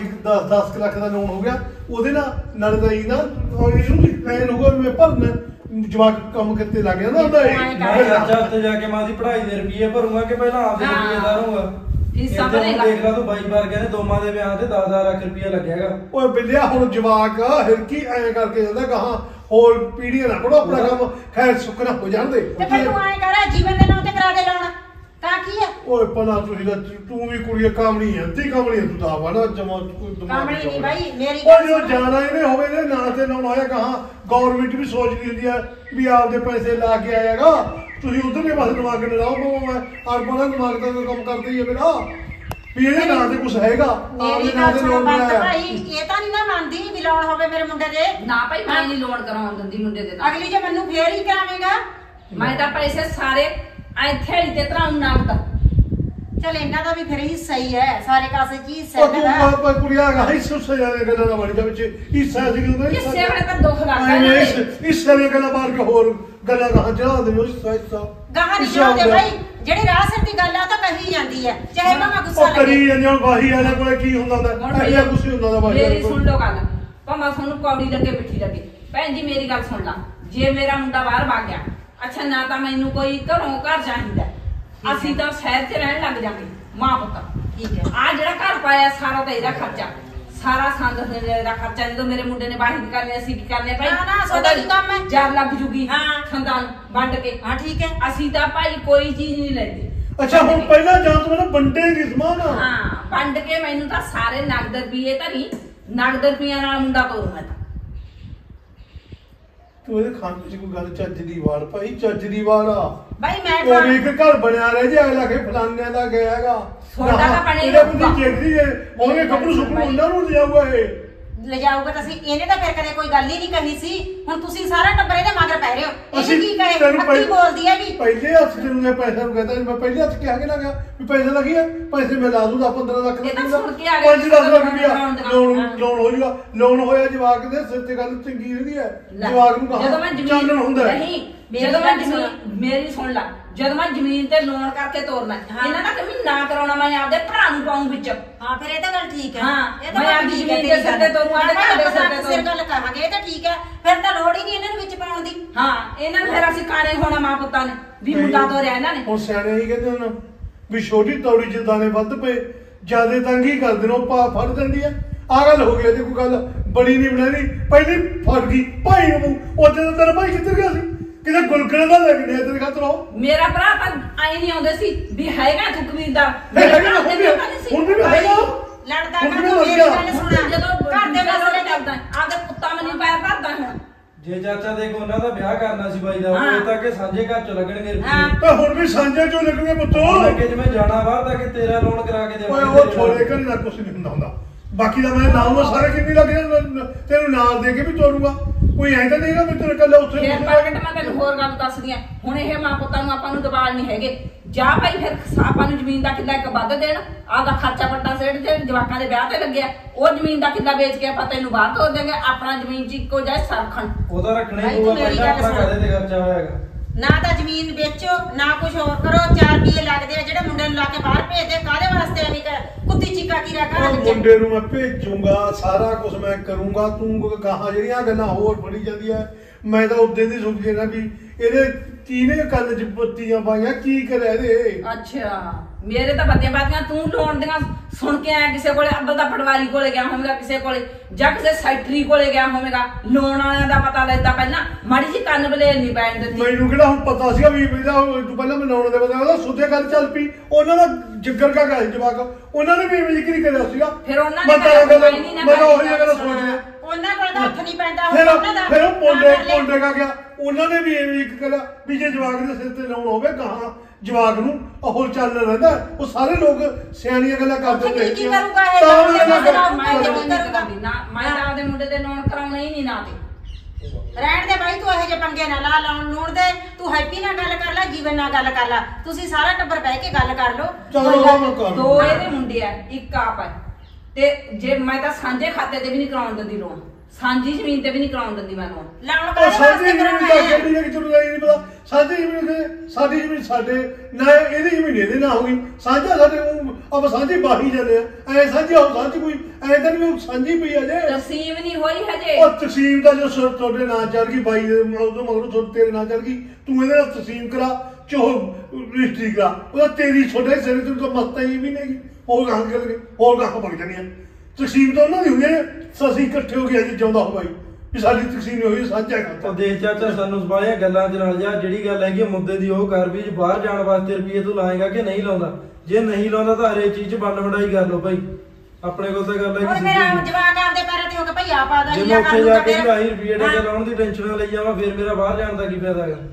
5-10 ਲੱਖ ਦਾ ਲੋਨ ਹੋ ਗਿਆ ਉਹਦੇ ਨਾਲ ਤਾਂ ਹੀ ਨਾ ਇਹਨੂੰ ਲੈਣ ਹੋਊਗਾ ਵੀ ਮੈਂ ਭਰਨਾ ਜਵਾਕ ਕੰਮ ਕਿੱਥੇ ਲੱਗ ਜਾਂਦਾ ਹੁੰਦਾ ਮੈਂ ਚਾਚਾ ਉੱਤੇ ਜਾ ਕੇ ਮਾਂ ਦੀ ਪੜ੍ਹਾਈ ਦੇ ਰੁਪਏ ਭਰੂੰਗਾ ਕਿ ਪਹਿਲਾਂ ਆਪਦੇ ਰੁਪਏ ਦਾਰੂੰਗਾ ਹਿੱਸਾ ਭਰੇਗਾ। ਦੇਖ ਲਾ ਤੂੰ 22 ਕਹਿੰਦੇ ਦੋਵਾਂ ਦੇ ਵਿਆਹ ਤੇ 10 ਲੱਖ ਰੁਪਏ ਲੱਗਿਆਗਾ। ਓਏ ਬਿੱਲਿਆ ਹੁਣ ਜਵਾਕ ਹਿਰਕੀ ਐਂ ਕਰਕੇ ਜਾਂਦਾ ਗਾਹਾਂ ਹੋਰ ਪੀੜੀਆਂ ਨਾ ਪੜੋ ਆਪਣਾ ਕੰਮ ਖੈਰ ਸੁੱਕਣਾ ਹੋ ਜਾਂਦੇ ਤੇ ਫਿਰ ਤੂੰ ਐਂ ਕਰ ਜੀਵਨ ਦੇ ਨਾਂ ਤੇ ਕਰਾ ਦੇ ਲਾਉਣਾ ਤਾਂ ਕੀ ਹੈ? ਓਏ ਪਨਾ ਤੂੰ ਵੀ ਕੁੜੀ ਕਾਮਣੀ ਹੈ ਤੀ ਕਾਮਣੀ ਤੂੰ ਤਾਂ ਵਾ ਨਾ ਜਮਾ ਕੋਈ ਦਿਮਾਗ ਕਾਮਣੀ ਨਹੀਂ ਬਾਈ ਮੇਰੀ ਓਏ ਜੋ ਜਾਣਾ ਇਹਨੇ ਹੋਵੇ ਨੇ ਨਾਂ ਤੇ ਲਾਉਣਾ ਹੋਇਆ ਕਹਾਂ ਗਵਰਨਮੈਂਟ ਵੀ ਸੋਚਦੀ ਹੁੰਦੀ ਹੈ ਵੀ ਆਪਦੇ ਪੈਸੇ ਲਾ ਕੇ ਆਏਗਾ ਤੁਸੀਂ ਉਧਰਲੇ ਪਾਸੇ ਦਿਮਾਗ ਨਾ ਲਾਓ ਮੈਂ ਅਰਬਾਂ ਦਿਮਾਗ ਦਾ ਕੰਮ ਕਰਦੀ ਹੈ ਮੇਰਾ ਵੀ ਇਹਦੇ ਨਾਂ ਤੇ ਕੁਝ ਹੈਗਾ ਮੇਰੀ ਗੱਲ ਸੁਣ ਬੰਦ ਭਾਈ ਇਹ ਤਾਂ ਨਹੀਂ ਨਾ ਮੰਨਦੀ ਵੀ ਲੋਨ ਹੋਵੇ ਮੇਰੇ ਮੁੰਡੇ ਦੇ ਨਾ ਭਾਈ ਮੈਂ ਨਹੀਂ ਲੋਨ ਕਰਾਉਣ ਦਿੰਦੀ ਮੁੰਡੇ ਦੇ ਨਾਲ। ਅਗਲੀ ਜੇ ਮੈਨੂੰ ਫੇਰ ਹੀ ਕਰਾਵੇਂਗਾ ਮੈਂ ਤਾਂ ਪੈਸੇ ਸਾਰੇ ਇੱਥੇ ਹੀ ਤੇ ਤਰਾਉਂ ਨਾਗਦਾ। ਚਲ ਇਹਨਾਂ ਦਾ ਵੀ ਫਿਰ ਹਿੱਸਾ ਹੀ ਹੈ ਸਾਰੇ ਕਾਸੇ ਚੀਜ਼ ਉਹ ਤੂੰ ਕੁੜੀਆਂ ਦਾ ਹਿੱਸਾ ਜਾਣੇ ਗੱਲਾਂ ਦਾ ਬੜੀ ਦੇ ਵਿੱਚ ਹਿੱਸਾ ਸੀ ਕਿਉਂ ਨਹੀਂ ਕਿਸੇ ਵੇਲੇ ਤਾਂ ਦੁੱਖ ਲੱਗਦਾ ਇਸ ਸੇ ਗੱਲਾਂ ਬਾਹਰ ਕੇ ਹੋਰ ਗੱਲਾਂ ਗਾਹਾਂ ਚੜਾ ਦੇ ਹਿੱਸਾ ਗਾਹਾਂ ਨਹੀਂ ਚੜਾਉਂਦੇ ਭਾਈ ਜਿਹੜੀ ਰਾਹ ਸਿਰ ਦੀ ਗੱਲ ਆ ਤਾਂ ਕਹੀ ਜਾਂਦੀ ਹੈ ਚਾਹੇ ਭਾਵੇਂ ਗੁੱਸਾ ਉਹ ਕਰੀ ਜਾਂਦੇ ਹੁਣ ਬਾਹੀ ਵਾਲੇ ਕੋਲੇ ਕੀ ਹੁੰਦਾ ਹੁੰਦਾ ਇਹ ਕੁਛ ਹੁੰਦਾ ਦਾ ਬਾਹੀ ਮੇਰੀ ਸੁਣ ਲਓ ਗੱਲ ਭਾਵੇਂ ਤੁਹਾਨੂੰ ਕੌੜੀ ਲੱਗੇ ਮਿੱਠੀ ਲੱਗੇ ਭੈਣ ਜੀ ਮੇਰੀ ਗੱਲ ਸੁਣ ਲਾ ਜੇ ਮੇਰਾ ਮੁੰਡਾ ਬਾਹਰ ਭੱਗ ਗਿਆ ਅੱਛਾ ਨਾ ਤਾਂ ਮੈਨੂੰ ਕੋਈ ਘਰੋਂ ਘਰ ਚਾਹੀਦਾ ਅਸੀਂ ਤਾਂ ਸ਼ਹਿਰ 'ਚ ਰਹਿਣ ਲੱਗ ਜਾਵਾਂਗੇ ਮਾਂ ਪੁੱਤ ਠੀਕ ਹੈ ਆ ਜਿਹੜਾ ਘਰ ਪਾਇਆ ਸਾਰਾ ਤਾਂ ਇਹਦਾ ਖਰਚਾ ਸਾਰਾ ਸੰਦ ਦਾ ਖਰਚਾ ਜਦੋਂ ਮੇਰੇ ਮੁੰਡੇ ਨੇ ਬਾਹਰ ਕਰਨੇ ਅਸੀਂ ਕੀ ਕਰਨੇ ਭਾਈ ਨਾ ਨਾ ਸੋਦਾ ਕੀ ਕੰਮ ਹੈ ਜਰ ਲੱਗ ਜੂਗੀ ਹਾਂ ਖਾਨਦਾਨ ਵੰਡ ਕੇ ਹਾਂ ਠੀਕ ਹੈ ਅਸੀਂ ਤਾਂ ਭਾਈ ਕੋਈ ਚੀਜ਼ ਨਹੀਂ ਲੈਂਦੇ ਅੱਛਾ ਹੁਣ ਪਹਿਲਾਂ ਜਾਂ ਤੂੰ ਮੈਨੂੰ ਵੰਡੇਂਗੀ ਸਮਾਨ ਹਾਂ ਵੰਡ ਕੇ ਮੈਨੂੰ ਤਾਂ ਸਾਰੇ ਨਗਦ ਰੁਪਏ ਤਾਂ ਨਹੀਂ ਨਗਦ ਰੁਪਈਆਂ ਨਾਲ ਮੁੰਡਾ ਤੋਰੂ ਮੈਂ ਤਾਂ ਤੂੰ ਇਹਦੇ ਖਾਂਦੇ ਚ ਕੋਈ ਗੱਲ ਚੱਜ ਦੀ ਵਾਰ ਭਾਈ ਚੱਜ ਦੀ ਵਾਰ ਆ ਭਾਈ ਮੈਂ ਉਹ ਇੱਕ ਘਰ ਬਣਿਆ ਰਹਿ ਜੇ ਅਗਲਾ ਕੇ ਫਲਾਨਿਆਂ ਦਾ ਗਿਆ ਹੈਗਾ ਤੁਹਾਡਾ ਤਾਂ ਬਣੇ ਇਹਦੇ ਬੰਦੀ ਚੇਕਦੀ ਹੈ ਉਹਨੇ ਕੱਪੜੂ ਸੁਪੜੂ ਉਹਨਾਂ ਨੂੰ ਲਿਆਊਗਾ ਇਹ ਲਿਜਾਊਗਾ ਤਾਂ ਅਸੀਂ ਇਹਨੇ ਤਾਂ ਫਿਰ ਕਦੇ ਕੋਈ ਗੱਲ ਹੀ ਨਹੀਂ ਕਹੀ ਸੀ ਹੁਣ ਤੁਸੀਂ ਸਾਰਾ ਟੱਬਰ ਇਹਦੇ ਮਗਰ ਪੈ ਰਹੇ ਹੋ ਇਹ ਕੀ ਕਹੇ ਅੱਕੀ ਬੋਲਦੀ ਹੈ ਵੀ ਪਹਿਲੇ ਹੱਥ ਤੇ ਉਹਨੇ ਪੈਸੇ ਨੂੰ ਕਹਿੰਦਾ ਮੈਂ ਪਹਿਲੇ ਹੱਥ ਕਿਹਾ ਕਿ ਨਾ ਗਿਆ ਵੀ ਪੈਸੇ ਲੱਗੀ ਆ ਪੈਸੇ ਮੈਂ ਲਾ ਦੂੰਗਾ 15 ਲੱਖ ਇਹ ਤਾਂ ਸੁਣ ਕੇ ਆ ਗਿਆ 5-10 ਲੱਖ ਰੁਪਇਆ ਲੋਨ ਹੋ ਜਾਊਗਾ ਲੋਨ ਹੋਇਆ ਜਵਾਕ ਦੇ ਸਿਰ ਤੇ ਗੱਲ ਚੰਗੀ ਰਹਿੰਦੀ ਹੈ ਜਵਾਕ ਨੂੰ ਕਹਾ ਜਦੋਂ ਮੈਂ ਚਾਨਣ ਹੁੰਦਾ ਨਹੀਂ ਜਦੋਂ ਮੈਂ ਜ਼ਮੀਨ ਮੇਰੀ ਸੁਣ ਲੈ ਜਦੋਂ ਮੈਂ ਜ਼ਮੀਨ ਤੇ ਲੋਨ ਕਰਕੇ ਤੋਰਨਾ ਇਹਨਾਂ ਦਾ ਕਮੀ ਨਾ ਕਰਾਉਣਾ ਮੈਂ ਆਪਦੇ ਭਰਾ ਨੂੰ ਪਾਉਂ ਵਿੱਚ ਹਾਂ ਫਿਰ ਇਹ ਤਾਂ ਗੱਲ ਠੀਕ ਹੈ ਹਾਂ ਇਹ ਤਾਂ ਮੈਂ ਆਪਦੀ ਜ਼ਮੀਨ ਦੇ ਸਿਰ ਤੇ ਤੋਰੂ ਆਲੇ ਘਰ ਦੇ ਸਿਰ ਤੇ ਸਿਰ ਗੱਲ ਕਹਾਂਗੇ ਇਹ ਤਾਂ ਠੀਕ ਹੈ ਫਿਰ ਤਾਂ ਲੋੜ ਹੀ ਨਹੀਂ ਇਹਨਾਂ ਨੂੰ ਵਿੱਚ ਪਾਉਣ ਦੀ ਹਾਂ ਇਹਨਾਂ ਨੂੰ ਫਿਰ ਅਸੀਂ ਕਾਣੇ ਹੋਣਾ ਮਾਂ ਪੁੱਤਾਂ ਨੇ ਵੀ ਮੁੰਡਾ ਤੋਰਿਆ ਇਹਨਾਂ ਨੇ ਹੁਣ ਸਿਆਣੇ ਹੀ ਕਹਿੰਦੇ ਹਨ ਵੀ ਛੋਟੀ ਤੌੜੀ ਚ ਦਾਣੇ ਵੱਧ ਪਏ ਜਿਆਦੇ ਤੰਗੀ ਕਰਦੇ ਨੇ ਉਹ ਫੜ ਦਿੰਦੀ ਹੈ ਆ ਗੱਲ ਹੋ ਗਈ ਜੇ ਕੋਈ ਗੱਲ ਬੜੀ ਨਹੀਂ ਬਣਾਈ ਪਹਿਲੀ ਫੜ ਗਈ ਭਾਈ ਨੂੰ ਉਹਦੇ ਤਾਂ ਤੇਰਾ ਭਾਈ ਕਿੱਧਰ ਗਿਆ ਸੀ ਕਿਤੇ ਗੁਲਕੜੇ ਦਾ ਲੈ ਕੇ ਤੇਰੇ ਖਾਤਰ ਉਹ ਮੇਰਾ ਭਰਾ ਤਾਂ ਆਈ ਨਹੀਂ ਆਉਂਦੇ ਸੀ ਵੀ ਹੈਗਾ ਤੁਕਵੀਰ ਦਾ ਹੈਗਾ ਹੁਣ ਵੀ ਹੈਗਾ ਲੜਦਾ ਕਰ ਮੇਰੀ ਗੱਲ ਸੁਣਾ ਜਦੋਂ ਘਰ ਦੇ ਮਸਲੇ ਚੱਲਦਾ ਆਪਦੇ ਪੁੱਤਾਂ ਮੈਨੂੰ ਪੈਰ ਭਰਦਾ ਹੁਣ ਜੇ ਚਾਚਾ ਦੇਖ ਉਹਨਾਂ ਦਾ ਵਿਆਹ ਕਰਨਾ ਸੀ ਬਾਈ ਦਾ ਉਹ ਤਾਂ ਕਿ ਸਾਂਝੇ ਘਰ ਚ ਲੱਗਣਗੇ ਰੁਪਏ ਤਾਂ ਹੁਣ ਵੀ ਸਾਂਝੇ ਚੋਂ ਲੱਗਣਗੇ ਪੁੱਤੋ ਲੱਗੇ ਜਿਵੇਂ ਜਾਣਾ ਬਾਹਰ ਤਾਂ ਕਿ ਤੇਰਾ ਲੋਨ ਕਰਾ ਕੇ ਓਏ ਦੇਵਾਂਗੇ ਉਹ ਛੋੜੇ ਘਰ ਨਾ ਕੁਛ ਨਹੀਂ ਹੁੰਦਾ ਬਾਕੀ ਦਾ ਮੈਂ ਲਾਉਂਗਾ ਸਾਰੇ ਕਿੰਨੀ ਲੱਗ ਜਾਣ ਤੈਨੂੰ ਨਾਲ ਦੇ ਕੇ ਵੀ ਤੋਰੂਗਾ ਕੋਈ ਐਂ ਤਾਂ ਨਹੀਂ ਨਾ ਵੀ ਤੇਰੇ ਕੱਲੇ ਉੱਥੇ ਫੇਰ ਪ੍ਰਗਟ ਮੈਂ ਤੈਨੂੰ ਹੋਰ ਗੱਲ ਦੱਸਦੀ ਆ ਹੁਣ ਇਹ ਮਾਂ ਪੁੱਤਾਂ ਨੂੰ ਆਪਾਂ ਨੂੰ ਦਬਾਲ ਨਹੀਂ ਹੈਗੇ ਜਾ ਭਾਈ ਫਿਰ ਆਪਾਂ ਨੂੰ ਜ਼ਮੀਨ ਦਾ ਕਿੱਲਾ ਇੱਕ ਵੱਧ ਦੇਣ ਆਪਦਾ ਖਰਚਾ ਪੱਟਾ ਸੇੜ ਤੇ ਜਵਾਕਾਂ ਦੇ ਵਿਆਹ ਤੇ ਲੱਗਿਆ ਉਹ ਜ਼ਮੀਨ ਦਾ ਕਿੱਲਾ ਵੇਚ ਕੇ ਆਪਾਂ ਤੈਨੂੰ ਬਾਹਰ ਤੋਰ ਦੇਂਗੇ ਆਪਣਾ ਜ਼ਮੀਨ ਚ ਇੱਕੋ ਜਾਏ ਸਰਖਣ ਉਹਦਾ ਰੱਖਣਾ ਹੀ ਪਊਗਾ ਪਹਿਲਾਂ ਆਪਣਾ ਕਾਹਦੇ ਤੇ ਖਰਚਾ ਹੋਇਆਗਾ ਨਾ ਤਾਂ ਜ਼ਮੀਨ ਵੇਚੋ ਨਾ ਕੁਝ ਹੋਰ ਕਰੋ 4 ਰੁਪਏ ਲੱਗਦੇ ਆ ਜਿਹੜੇ ਮੁੰਡੇ ਨੂੰ ਲਾ ਕੇ ਬਾਹਰ ਭੇਜਦੇ ਕਾਹਦੇ ਵਾਸਤੇ ਐਵੇਂ ਕੁੱਤੀ ਚੀਕਾ ਕੀਰਾ ਘਰ ਵਿੱਚ ਮੁੰਡੇ ਨੂੰ ਮੈਂ ਭੇਜੂੰਗਾ ਸਾਰਾ ਕੁਝ ਮੈਂ ਕਰੂੰਗਾ ਤੂੰ ਗਾਹਾਂ ਜਿਹੜੀਆਂ ਗੱਲਾਂ ਹੋਰ ਫੜੀ ਜਾਂਦੀਆਂ ਮੈਂ ਤਾਂ ਉਦੋਂ ਦੀ ਸੁਣ ਜੇ ਨਾ ਵੀ ਇਹਦੇ ਤੀਨੇ ਕੰਨ ਚ ਪੱਤੀਆਂ ਪਾਈਆਂ ਕੀ ਕਰਿਆ ਇਹਦੇ ਅੱਛਾ ਮੇਰੇ ਤਾਂ ਬੱਦੀਆਂ ਬਾਦੀਆਂ ਤੂੰ ਲੋਨ ਦੀਆਂ ਸੁਣ ਕੇ ਆਇਆ ਕਿਸੇ ਕੋਲੇ ਅੱਬਲ ਦਾ ਪਟਵਾਰੀ ਕੋਲੇ ਗਿਆ ਹੋਵੇਗਾ ਕਿਸੇ ਕੋਲੇ ਜਾਂ ਕਿਸੇ ਸੈਕਟਰੀ ਕੋਲੇ ਗਿਆ ਹੋਵੇਗਾ ਲੋਨ ਵਾਲਿਆਂ ਦਾ ਪਤਾ ਲੈਂਦਾ ਪਹਿਲਾਂ ਮਾੜੀ ਜੀ ਕੰਨ ਬਲੇਲ ਨਹੀਂ ਪੈਣ ਦਿੱਤੀ ਮੈਨੂੰ ਕਿਹੜਾ ਹੁਣ ਪਤਾ ਸੀਗਾ ਵੀ ਇਹਦਾ ਤੂੰ ਪਹਿਲਾਂ ਮੈਂ ਲਾਉਣ ਦੇ ਬਦਲੇ ਉਹਦਾ ਸੁੱਧੇ ਗੱਲ ਚੱਲ ਪਈ ਉਹਨਾਂ ਦਾ ਜਿਗਰ ਕਾ ਗਿਆ ਜਵਾਕ ਉਹਨਾਂ ਨੇ ਵੀ ਜ਼ਿਕਰ ਕਰਿਆ ਸੀਗਾ ਫਿਰ ਉਹਨਾਂ ਨੇ ਮੈਂ ਉਹੀ ਗੱਲ ਸੋਚ ਲਿਆ ਉਹਨਾਂ ਕੋਲ ਤਾਂ ਹੱਥ ਨਹੀਂ ਪੈਂਦਾ ਉਹਨਾਂ ਦਾ ਫਿਰ ਪੋਂਡੇ ਕਾ ਗਿਆ ਉਹਨਾਂ ਨੇ ਵੀ ਐਵੇਂ ਇੱਕ ਗੱਲ ਵੀ ਜੇ ਜਵਾਕ ਦੇ ਸਿਰ ਤੇ ਲਾਉਣ ਹੋਵੇ ਗਾਹਾਂ ਜਵਾਕ ਨੂੰ ਉਹ ਚੱਲ ਰਹਿੰਦਾ ਉਹ ਸਾਰੇ ਲੋਕ ਸਿਆਣੀਆਂ ਗੱਲਾਂ ਕਰਦੇ ਨੇ ਕੀ ਕਰੂਗਾ ਇਹ ਮੈਂ ਤਾਂ ਆਪਦੇ ਮੁੰਡੇ ਦੇ ਲੋਨ ਕਰਾਉਣਾ ਹੀ ਨਹੀਂ ਨਾ ਤੇ ਰਹਿਣ ਦੇ ਬਾਈ ਤੂੰ ਇਹੋ ਜਿਹੇ ਪੰਗੇ ਨਾ ਲਾ ਲਾਉਣ ਨੂਣ ਦੇ ਤੂੰ ਹੈਪੀ ਨਾਲ ਗੱਲ ਕਰ ਲੈ ਜੀਵਨ ਨਾਲ ਗੱਲ ਕਰ ਲੈ ਤੁਸੀਂ ਸਾਰਾ ਟੱਬਰ ਬਹਿ ਕੇ ਗੱਲ ਕਰ ਲਓ ਦੋ ਇਹਦੇ ਮੁੰਡੇ ਆ ਇੱਕ ਆਪ ਹੈ ਤੇ ਜੇ ਮੈਂ ਤਾਂ ਸਾਂਝੇ ਖਾਤੇ ਤੇ ਵੀ ਨਹੀਂ ਕਰਾਉਣ ਦਿੰਦੀ ਲੋਨ ਸਾਂਝੀ ਜ਼ਮੀਨ ਤੇ ਵੀ ਨਹੀਂ ਕਰਾਉਣ ਦਿੰਦੀ ਮੈਂ ਲੋਨ ਲਾਉਣ ਕਾਹਦੇ ਵਾਸਤੇ ਕਰਾਉਣਾ ਹੈ ਕਿਹੜੀ ਹੈ ਕਿ ਤੈਨੂੰ ਨਹੀਂ ਪਤਾ ਸਾਡੀ ਜ਼ਮੀਨ ਸਾਡੇ ਨਾ ਇਹਦੀ ਜ਼ਮੀਨ ਇਹਦੇ ਨਾ ਹੋਗੀ ਸਾਂਝਾ ਸਾਡੇ ਆਪਾਂ ਸਾਂਝੀ ਬਾਹੀ ਜਾਂਦੇ ਆ ਐ ਸਾਂਝੀ ਆਉ ਸਾਂਝੀ ਕੋਈ ਐ ਤਾਂ ਨਹੀਂ ਸਾਂਝੀ ਪਈ ਅਜੇ ਤਕਸੀਮ ਨਹੀਂ ਹੋਈ ਹਜੇ ਉਹ ਤਕਸੀਮ ਦਾ ਜੋ ਸੁਰ ਤੁਹਾਡੇ ਨਾਂ ਚੜ ਗਈ ਬਾਈ ਦੇ ਉਦੋਂ ਮਗਰੋਂ ਸੁਰ ਤੇਰੇ ਨਾਂ ਚੜ ਗਈ ਤੂੰ ਇਹਦੇ ਨਾਲ ਤਕਸੀਮ ਕਰਾ ਚੋ ਰਿਸ਼ਤੀ ਕਰਾ ਉਹਦਾ ਤੇਰੀ ਛੋਟੇ ਸਿਰ ਤੇ ਤਾਂ ਮਸਤਾ ਹੀ ਵੀ ਨਹੀਂ ਹੋਰ ਗਾਂ ਕਰਕੇ ਹੋਰ ਗਾਂ ਬਣ ਜਾਣੀਆਂ ਤਕਸੀਮ ਤਾਂ ਉਹਨਾਂ ਦੀ ਹੋਈ ਹੈ ਅਸੀਂ ਇਕੱਠੇ ਹੋ ਕੇ ਅੱਜ ਜਿਉਂਦਾ ਹੋ ਬਾਈ ਵੀ ਸਾਡੀ ਤਕਸੀਮ ਨਹੀਂ ਹੋਈ ਸਾਂਝਾ ਕਰਤਾ ਦੇਖ ਚਾਚਾ ਸਾਨੂੰ ਬਾਹਲੀਆਂ ਗੱਲਾਂ ਚ ਨਾਲ ਜਾ ਜਿਹੜੀ ਗੱਲ ਹੈਗੀ ਮੁੱਦੇ ਦੀ ਉਹ ਕਰ ਵੀ ਬਾਹਰ ਜਾਣ ਵਾਸਤੇ ਰੁਪਏ ਤੂੰ ਲਾਏਗਾ ਕਿ ਨਹੀਂ ਲਾਉਂਦਾ ਜੇ ਨਹੀਂ ਲਾਉਂਦਾ ਤਾਂ ਹਰੇਕ ਚੀਜ਼ ਵੰਡ ਵੰਡਾਈ ਕਰ ਲਓ ਭਾਈ ਆਪਣੇ ਕੋਲ ਤਾਂ ਗੱਲ ਹੈ ਹੁਣ ਮੇਰਾ ਜਵਾਕ ਆਪਦੇ ਪੈਰਾਂ ਤੇ ਹੋ ਕੇ ਭਈਆ ਪਾ ਦਾ ਜੇ ਮੈਂ ਉੱਥੇ ਜਾ ਕੇ ਆਹੀ ਰੁਪਏ ਦੇ ਲਾਉਣ ਦੀ ਟੈਨਸ਼ਨ ਲਈ ਜਾਵਾਂ ਫਿਰ ਮੇਰਾ ਬਾਹਰ ਜਾਣ ਦਾ ਕੀ ਫਾਇਦਾ ਹੈਗਾ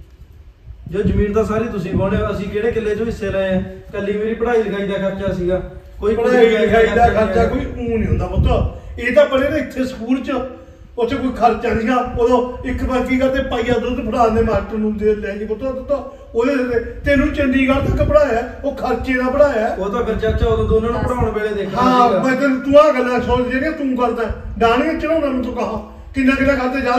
ਜੋ ਜ਼ਮੀਨ ਤਾਂ ਸਾਰੀ ਤੁਸੀਂ ਵਾਹੁੰਦੇ ਹੋ ਅਸੀਂ ਕਿਹੜੇ ਕਿੱਲੇ ਚੋਂ ਹਿੱਸੇ ਲਏ ਆ ਕੱਲੀ ਮੇਰੀ ਪੜ੍ਹਾਈ ਲਿਖਾਈ ਦਾ ਖਰਚਾ ਸੀਗਾ ਕੋਈ ਪੜ੍ਹਾਈ ਲਿਖਾਈ ਦਾ ਖਰਚਾ ਕੋਈ ਊਂ ਨਹੀਂ ਹੁੰਦਾ ਪੁੱਤ ਇਹ ਤਾਂ ਪੜ੍ਹੇ ਨੇ ਇੱਥੇ ਸਕੂਲ 'ਚ ਉੱਥੇ ਕੋਈ ਖਰਚਾ ਨਹੀਂਗਾ ਉਦੋਂ ਇੱਕ ਵਾਰ ਕੀ ਕਰਦੇ ਪਾਈਆ ਦੁੱਧ ਫੜਾ ਦੇ ਮਾਸਟਰ ਨੂੰ ਦੇ ਲੈ ਜੀ ਪੁੱਤ ਉਹਦੇ ਤੈਨੂੰ ਚੰਡੀਗੜ੍ਹ ਤੱਕ ਪੜਾਇਆ ਉਹ ਖਰਚੇ ਨਾਲ ਪੜਾਇਆ ਉਹ ਤਾਂ ਫਿਰ ਚਾਚਾ ਉਦੋਂ ਦੋਨਾਂ ਨੂੰ ਪੜਾਉਣ ਵੇਲੇ ਦੇਖਣਾ ਹਾਂ ਮੈਂ ਤੈਨੂੰ ਤੂੰ ਆ ਗੱਲਾਂ ਸੋਚ ਜਿਹੜੀਆਂ ਤੂੰ ਕਰਦਾ ਡਾਣੀਆਂ ਚੜਾਉਣਾ ਮੈਨੂੰ ਤੂੰ ਕਹਾ ਕਿੰਨਾ ਖਾਤੇ ਜਾ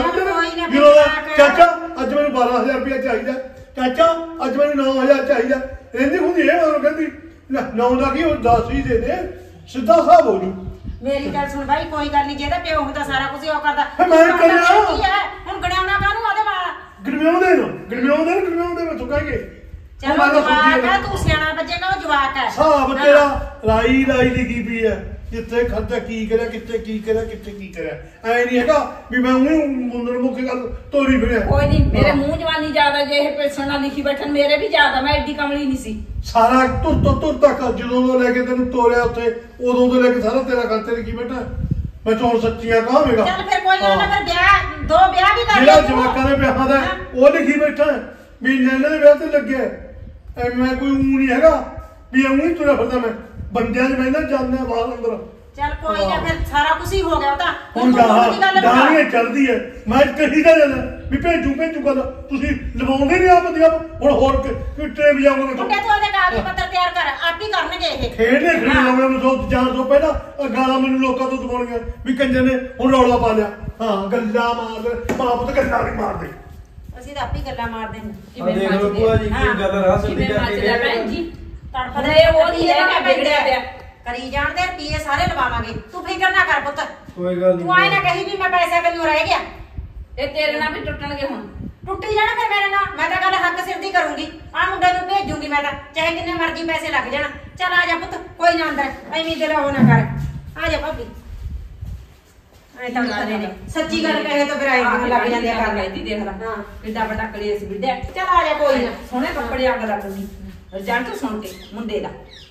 ਚਾਚਾ ਅੱਜ ਮੈਨੂੰ 12000 ਰੁਪਇਆ ਚਾਹੀਦਾ ਚਾਚਾ ਅੱਜ ਮੈਨੂੰ 9000 ਚਾਹੀਦਾ ਰਹਿੰਦੀ ਹੁੰਦੀ ਇਹ ਮੈਨੂੰ ਕਹਿੰਦੀ 9 ਦਾ ਕੀ ਉਹ 10 ਹੀ ਦੇ ਦੇ ਸਿੱਧਾ ਹਿਸਾਬ ਹੋ ਜੂ ਮੇਰੀ ਗੱਲ ਸੁਣ ਬਾਈ ਕੋਈ ਗੱਲ ਨਹੀਂ ਜਿਹਦਾ ਪਿਓ ਹੁੰਦਾ ਸਾਰਾ ਕੁਝ ਉਹ ਕਰਦਾ ਮੈਂ ਕਰਿਆ ਹੁਣ ਗਣਿਆਉਣਾ ਕਾਹਨੂੰ ਉਹਦੇ ਵਾਲਾ ਗੜਮਿਆਉਂਦੇ ਮੈਂ ਚੁਕਾਈਏ ਚਲੋ ਜਵਾਕ ਹੈ ਤੂੰ ਸਿਆਣਾ ਬੱਜੇਗਾ ਉਹ ਜਵਾਕ ਹੈ ਹਿਸਾਬ ਤੇਰਾ ਰਾਈ ਲਿਖੀ ਪਈ ਹੈ ਕਿੱਥੇ ਖਰਚਾ ਕੀ ਕਰਿਆ ਕਿੱਥੇ ਕੀ ਕਰਿਆ ਐ ਨਹੀਂ ਹੈਗਾ ਵੀ ਮੈਂ ਉਹਨੂੰ ਮੁੰਦਰ ਮੁੱਖ ਗੱਲ ਤੋਰੀ ਫਿਰਿਆ ਕੋਈ ਨਹੀਂ ਮੇਰੇ ਮੂੰਹ ਜਵਾਨੀ ਜ਼ਿਆਦਾ ਜੇ ਇਹ ਪੇਸ਼ਣ ਨਾਲ ਲਿਖੀ ਬੈਠਣ ਮੇਰੇ ਵੀ ਜ਼ਿਆਦਾ ਮੈਂ ਐਡੀ ਕਮਲੀ ਨਹੀਂ ਸੀ ਸਾਰਾ ਤੁਰ ਤੱਕ ਜਦੋਂ ਤੋਂ ਲੈ ਕੇ ਤੈਨੂੰ ਤੋਰਿਆ ਉੱਥੇ ਉਦੋਂ ਤੋਂ ਲੈ ਕੇ ਸਾਰਾ ਤੇਰਾ ਖਰਚੇ ਲਿਖੀ ਬੈਠਾ ਮੈਂ ਤਾਂ ਹੁਣ ਸੱਚੀਆਂ ਕਹਾਂਗਾ ਚੱਲ ਫਿਰ ਕੋਈ ਨਾ ਫਿਰ ਵਿਆਹ ਦੋ ਵਿਆਹ ਵੀ ਕਰ ਜਿਹੜਾ ਜਵਾਕਾਂ ਦੇ ਵਿਆਹਾਂ ਦਾ ਉਹ ਲਿਖੀ ਬੈਠਾ ਵੀ ਨੈਣੇ ਦੇ ਵਿਆਹ ਤੇ ਲੱਗਿਆ ਐ ਮੈਂ ਕੋਈ ਊਂ ਨਹੀਂ ਹੈਗਾ ਵੀ ਐਂ ਹੀ ਤੁਰਿਆ ਫਿਰਦਾ ਮੈਂ ਬੰਦਿਆਂ 'ਚ ਮੈਂ ਜਾਂਦੇ ਬਾਹਰ ਅੰਦਰ ਚੱਲ ਕੋਈ ਨਾ ਫਿਰ ਸਾਰਾ ਕੁਝ ਹੀ ਹੋ ਗਿਆ ਤਾਂ ਹੁਣ ਗਾਲੀਆਂ ਚੱਲਦੀ ਐ ਮੈਂ ਕਹੀ ਦਾ ਜਾਂਦਾ ਵੀ ਭੇਜੂ ਗੱਲ ਤੁਸੀਂ ਲਵਾਉਂਦੇ ਨਹੀਂ ਆਪ ਹੁਣ ਹੋਰ ਕਿੱਥੇ ਵੀ ਜਾਓਗੇ ਮੁੰਡੇ ਤੂੰ ਉਹਦੇ ਕਾਗਜ਼ ਪੱਤਰ ਤਿਆਰ ਕਰ ਆਪ ਹੀ ਕਰਨਗੇ ਇਹ ਖੇਡਨੇ ਲਾਉਣੇ ਨੂੰ ਜਾਣ ਤੋਂ ਪਹਿਲਾਂ ਗਾਲਾਂ ਮੈਨੂੰ ਲੋਕਾਂ ਤੋਂ ਦਵਾਉਣੀਆਂ ਵੀ ਕੰਜਰ ਨੇ ਹੁਣ ਰੌਲਾ ਪਾ ਲਿਆ ਹਾਂ ਗੱਲਾਂ ਮਾਰ ਮਾਂ ਪੁੱਤ ਗੱਲਾਂ ਨਹੀਂ ਮਾਰਦੇ ਅਸੀਂ ਤਾਂ ਆਪ ਹੀ ਗੱਲਾਂ ਮਾਰਦੇ ਨੇ ਜਿਵੇਂ ਦੇਖ ਲਓ ਭੂਆ ਜੀ ਕੋਈ ਗੱਲ ਰਾਸ ਦੀ ਕਰਕੇ ਜਿਵੇਂ ਭੈਣ ਜੀ ਤੜਫਦੇ ਉਹ ਨਹੀਂ ਰਹਿਣਾ ਵਿਗੜਿਆ ਪਿਆ ਕਰੀ ਜਾਣਦੇ ਰੁਪਏ ਸਾਰੇ ਲਵਾਵਾਂਗੇ ਤੂੰ ਫਿਕਰ ਨਾ ਕਰ ਪੁੱਤ ਕੋਈ ਗੱਲ ਤੂੰ ਆਏ ਨਾ ਕਹੀ ਵੀ ਮੈਂ ਪੈਸੇ ਕੰਨੂ ਰਹਿ ਗਿਆ ਇਹ ਤੇਰੇ ਨਾਲ ਵੀ ਟੁੱਟਣਗੇ ਹੁਣ ਟੁੱਟੀ ਜਾਣਾ ਫਿਰ ਮੇਰੇ ਨਾਲ ਮੈਂ ਤਾਂ ਗੱਲ ਹੱਕ ਸਿਰ ਦੀ ਕਰੂੰਗੀ ਆ ਮੁੰਡੇ ਨੂੰ ਭੇਜੂਗੀ ਮੈਂ ਤਾਂ ਚਾਹੇ ਜਿੰਨੇ ਮਰਜ਼ੀ ਪੈਸੇ ਲੱਗ ਜਾਣ ਚੱਲ ਆ ਜਾ ਪੁੱਤ ਕੋਈ ਨਾ ਅੰਦਰ ਐਵੇਂ ਦਿਲ ਉਹ ਨਾ ਕਰ ਆ ਜਾ ਭਾਬੀ ਐ ਤਾਂ ਕਰੇ ਨੇ ਸੱਚੀ ਗੱਲ ਕਹੇ ਤਾਂ ਫਿਰ ਆਏ ਲੱਗ ਜਾਂਦੇ ਆ ਕਰ ਲੈਂਦੀ ਦੇਖ ਲੈ ਹਾਂ ਕਿੱਡਾ ਵੱਡਾ ਕਲੇਸ਼ ਵਿੱਢਿਆ ਚੱਲ ਆ ਜਾ ਕੋਈ ਨਾ ਸੋਹਣੇ ਕੱਪੜੇ ਅੱਗ ਲੱਗੂਗੀ ਰਿਜ਼ਲਟ ਸੁਣ ਕੇ ਮੁੰਡੇ ਦਾ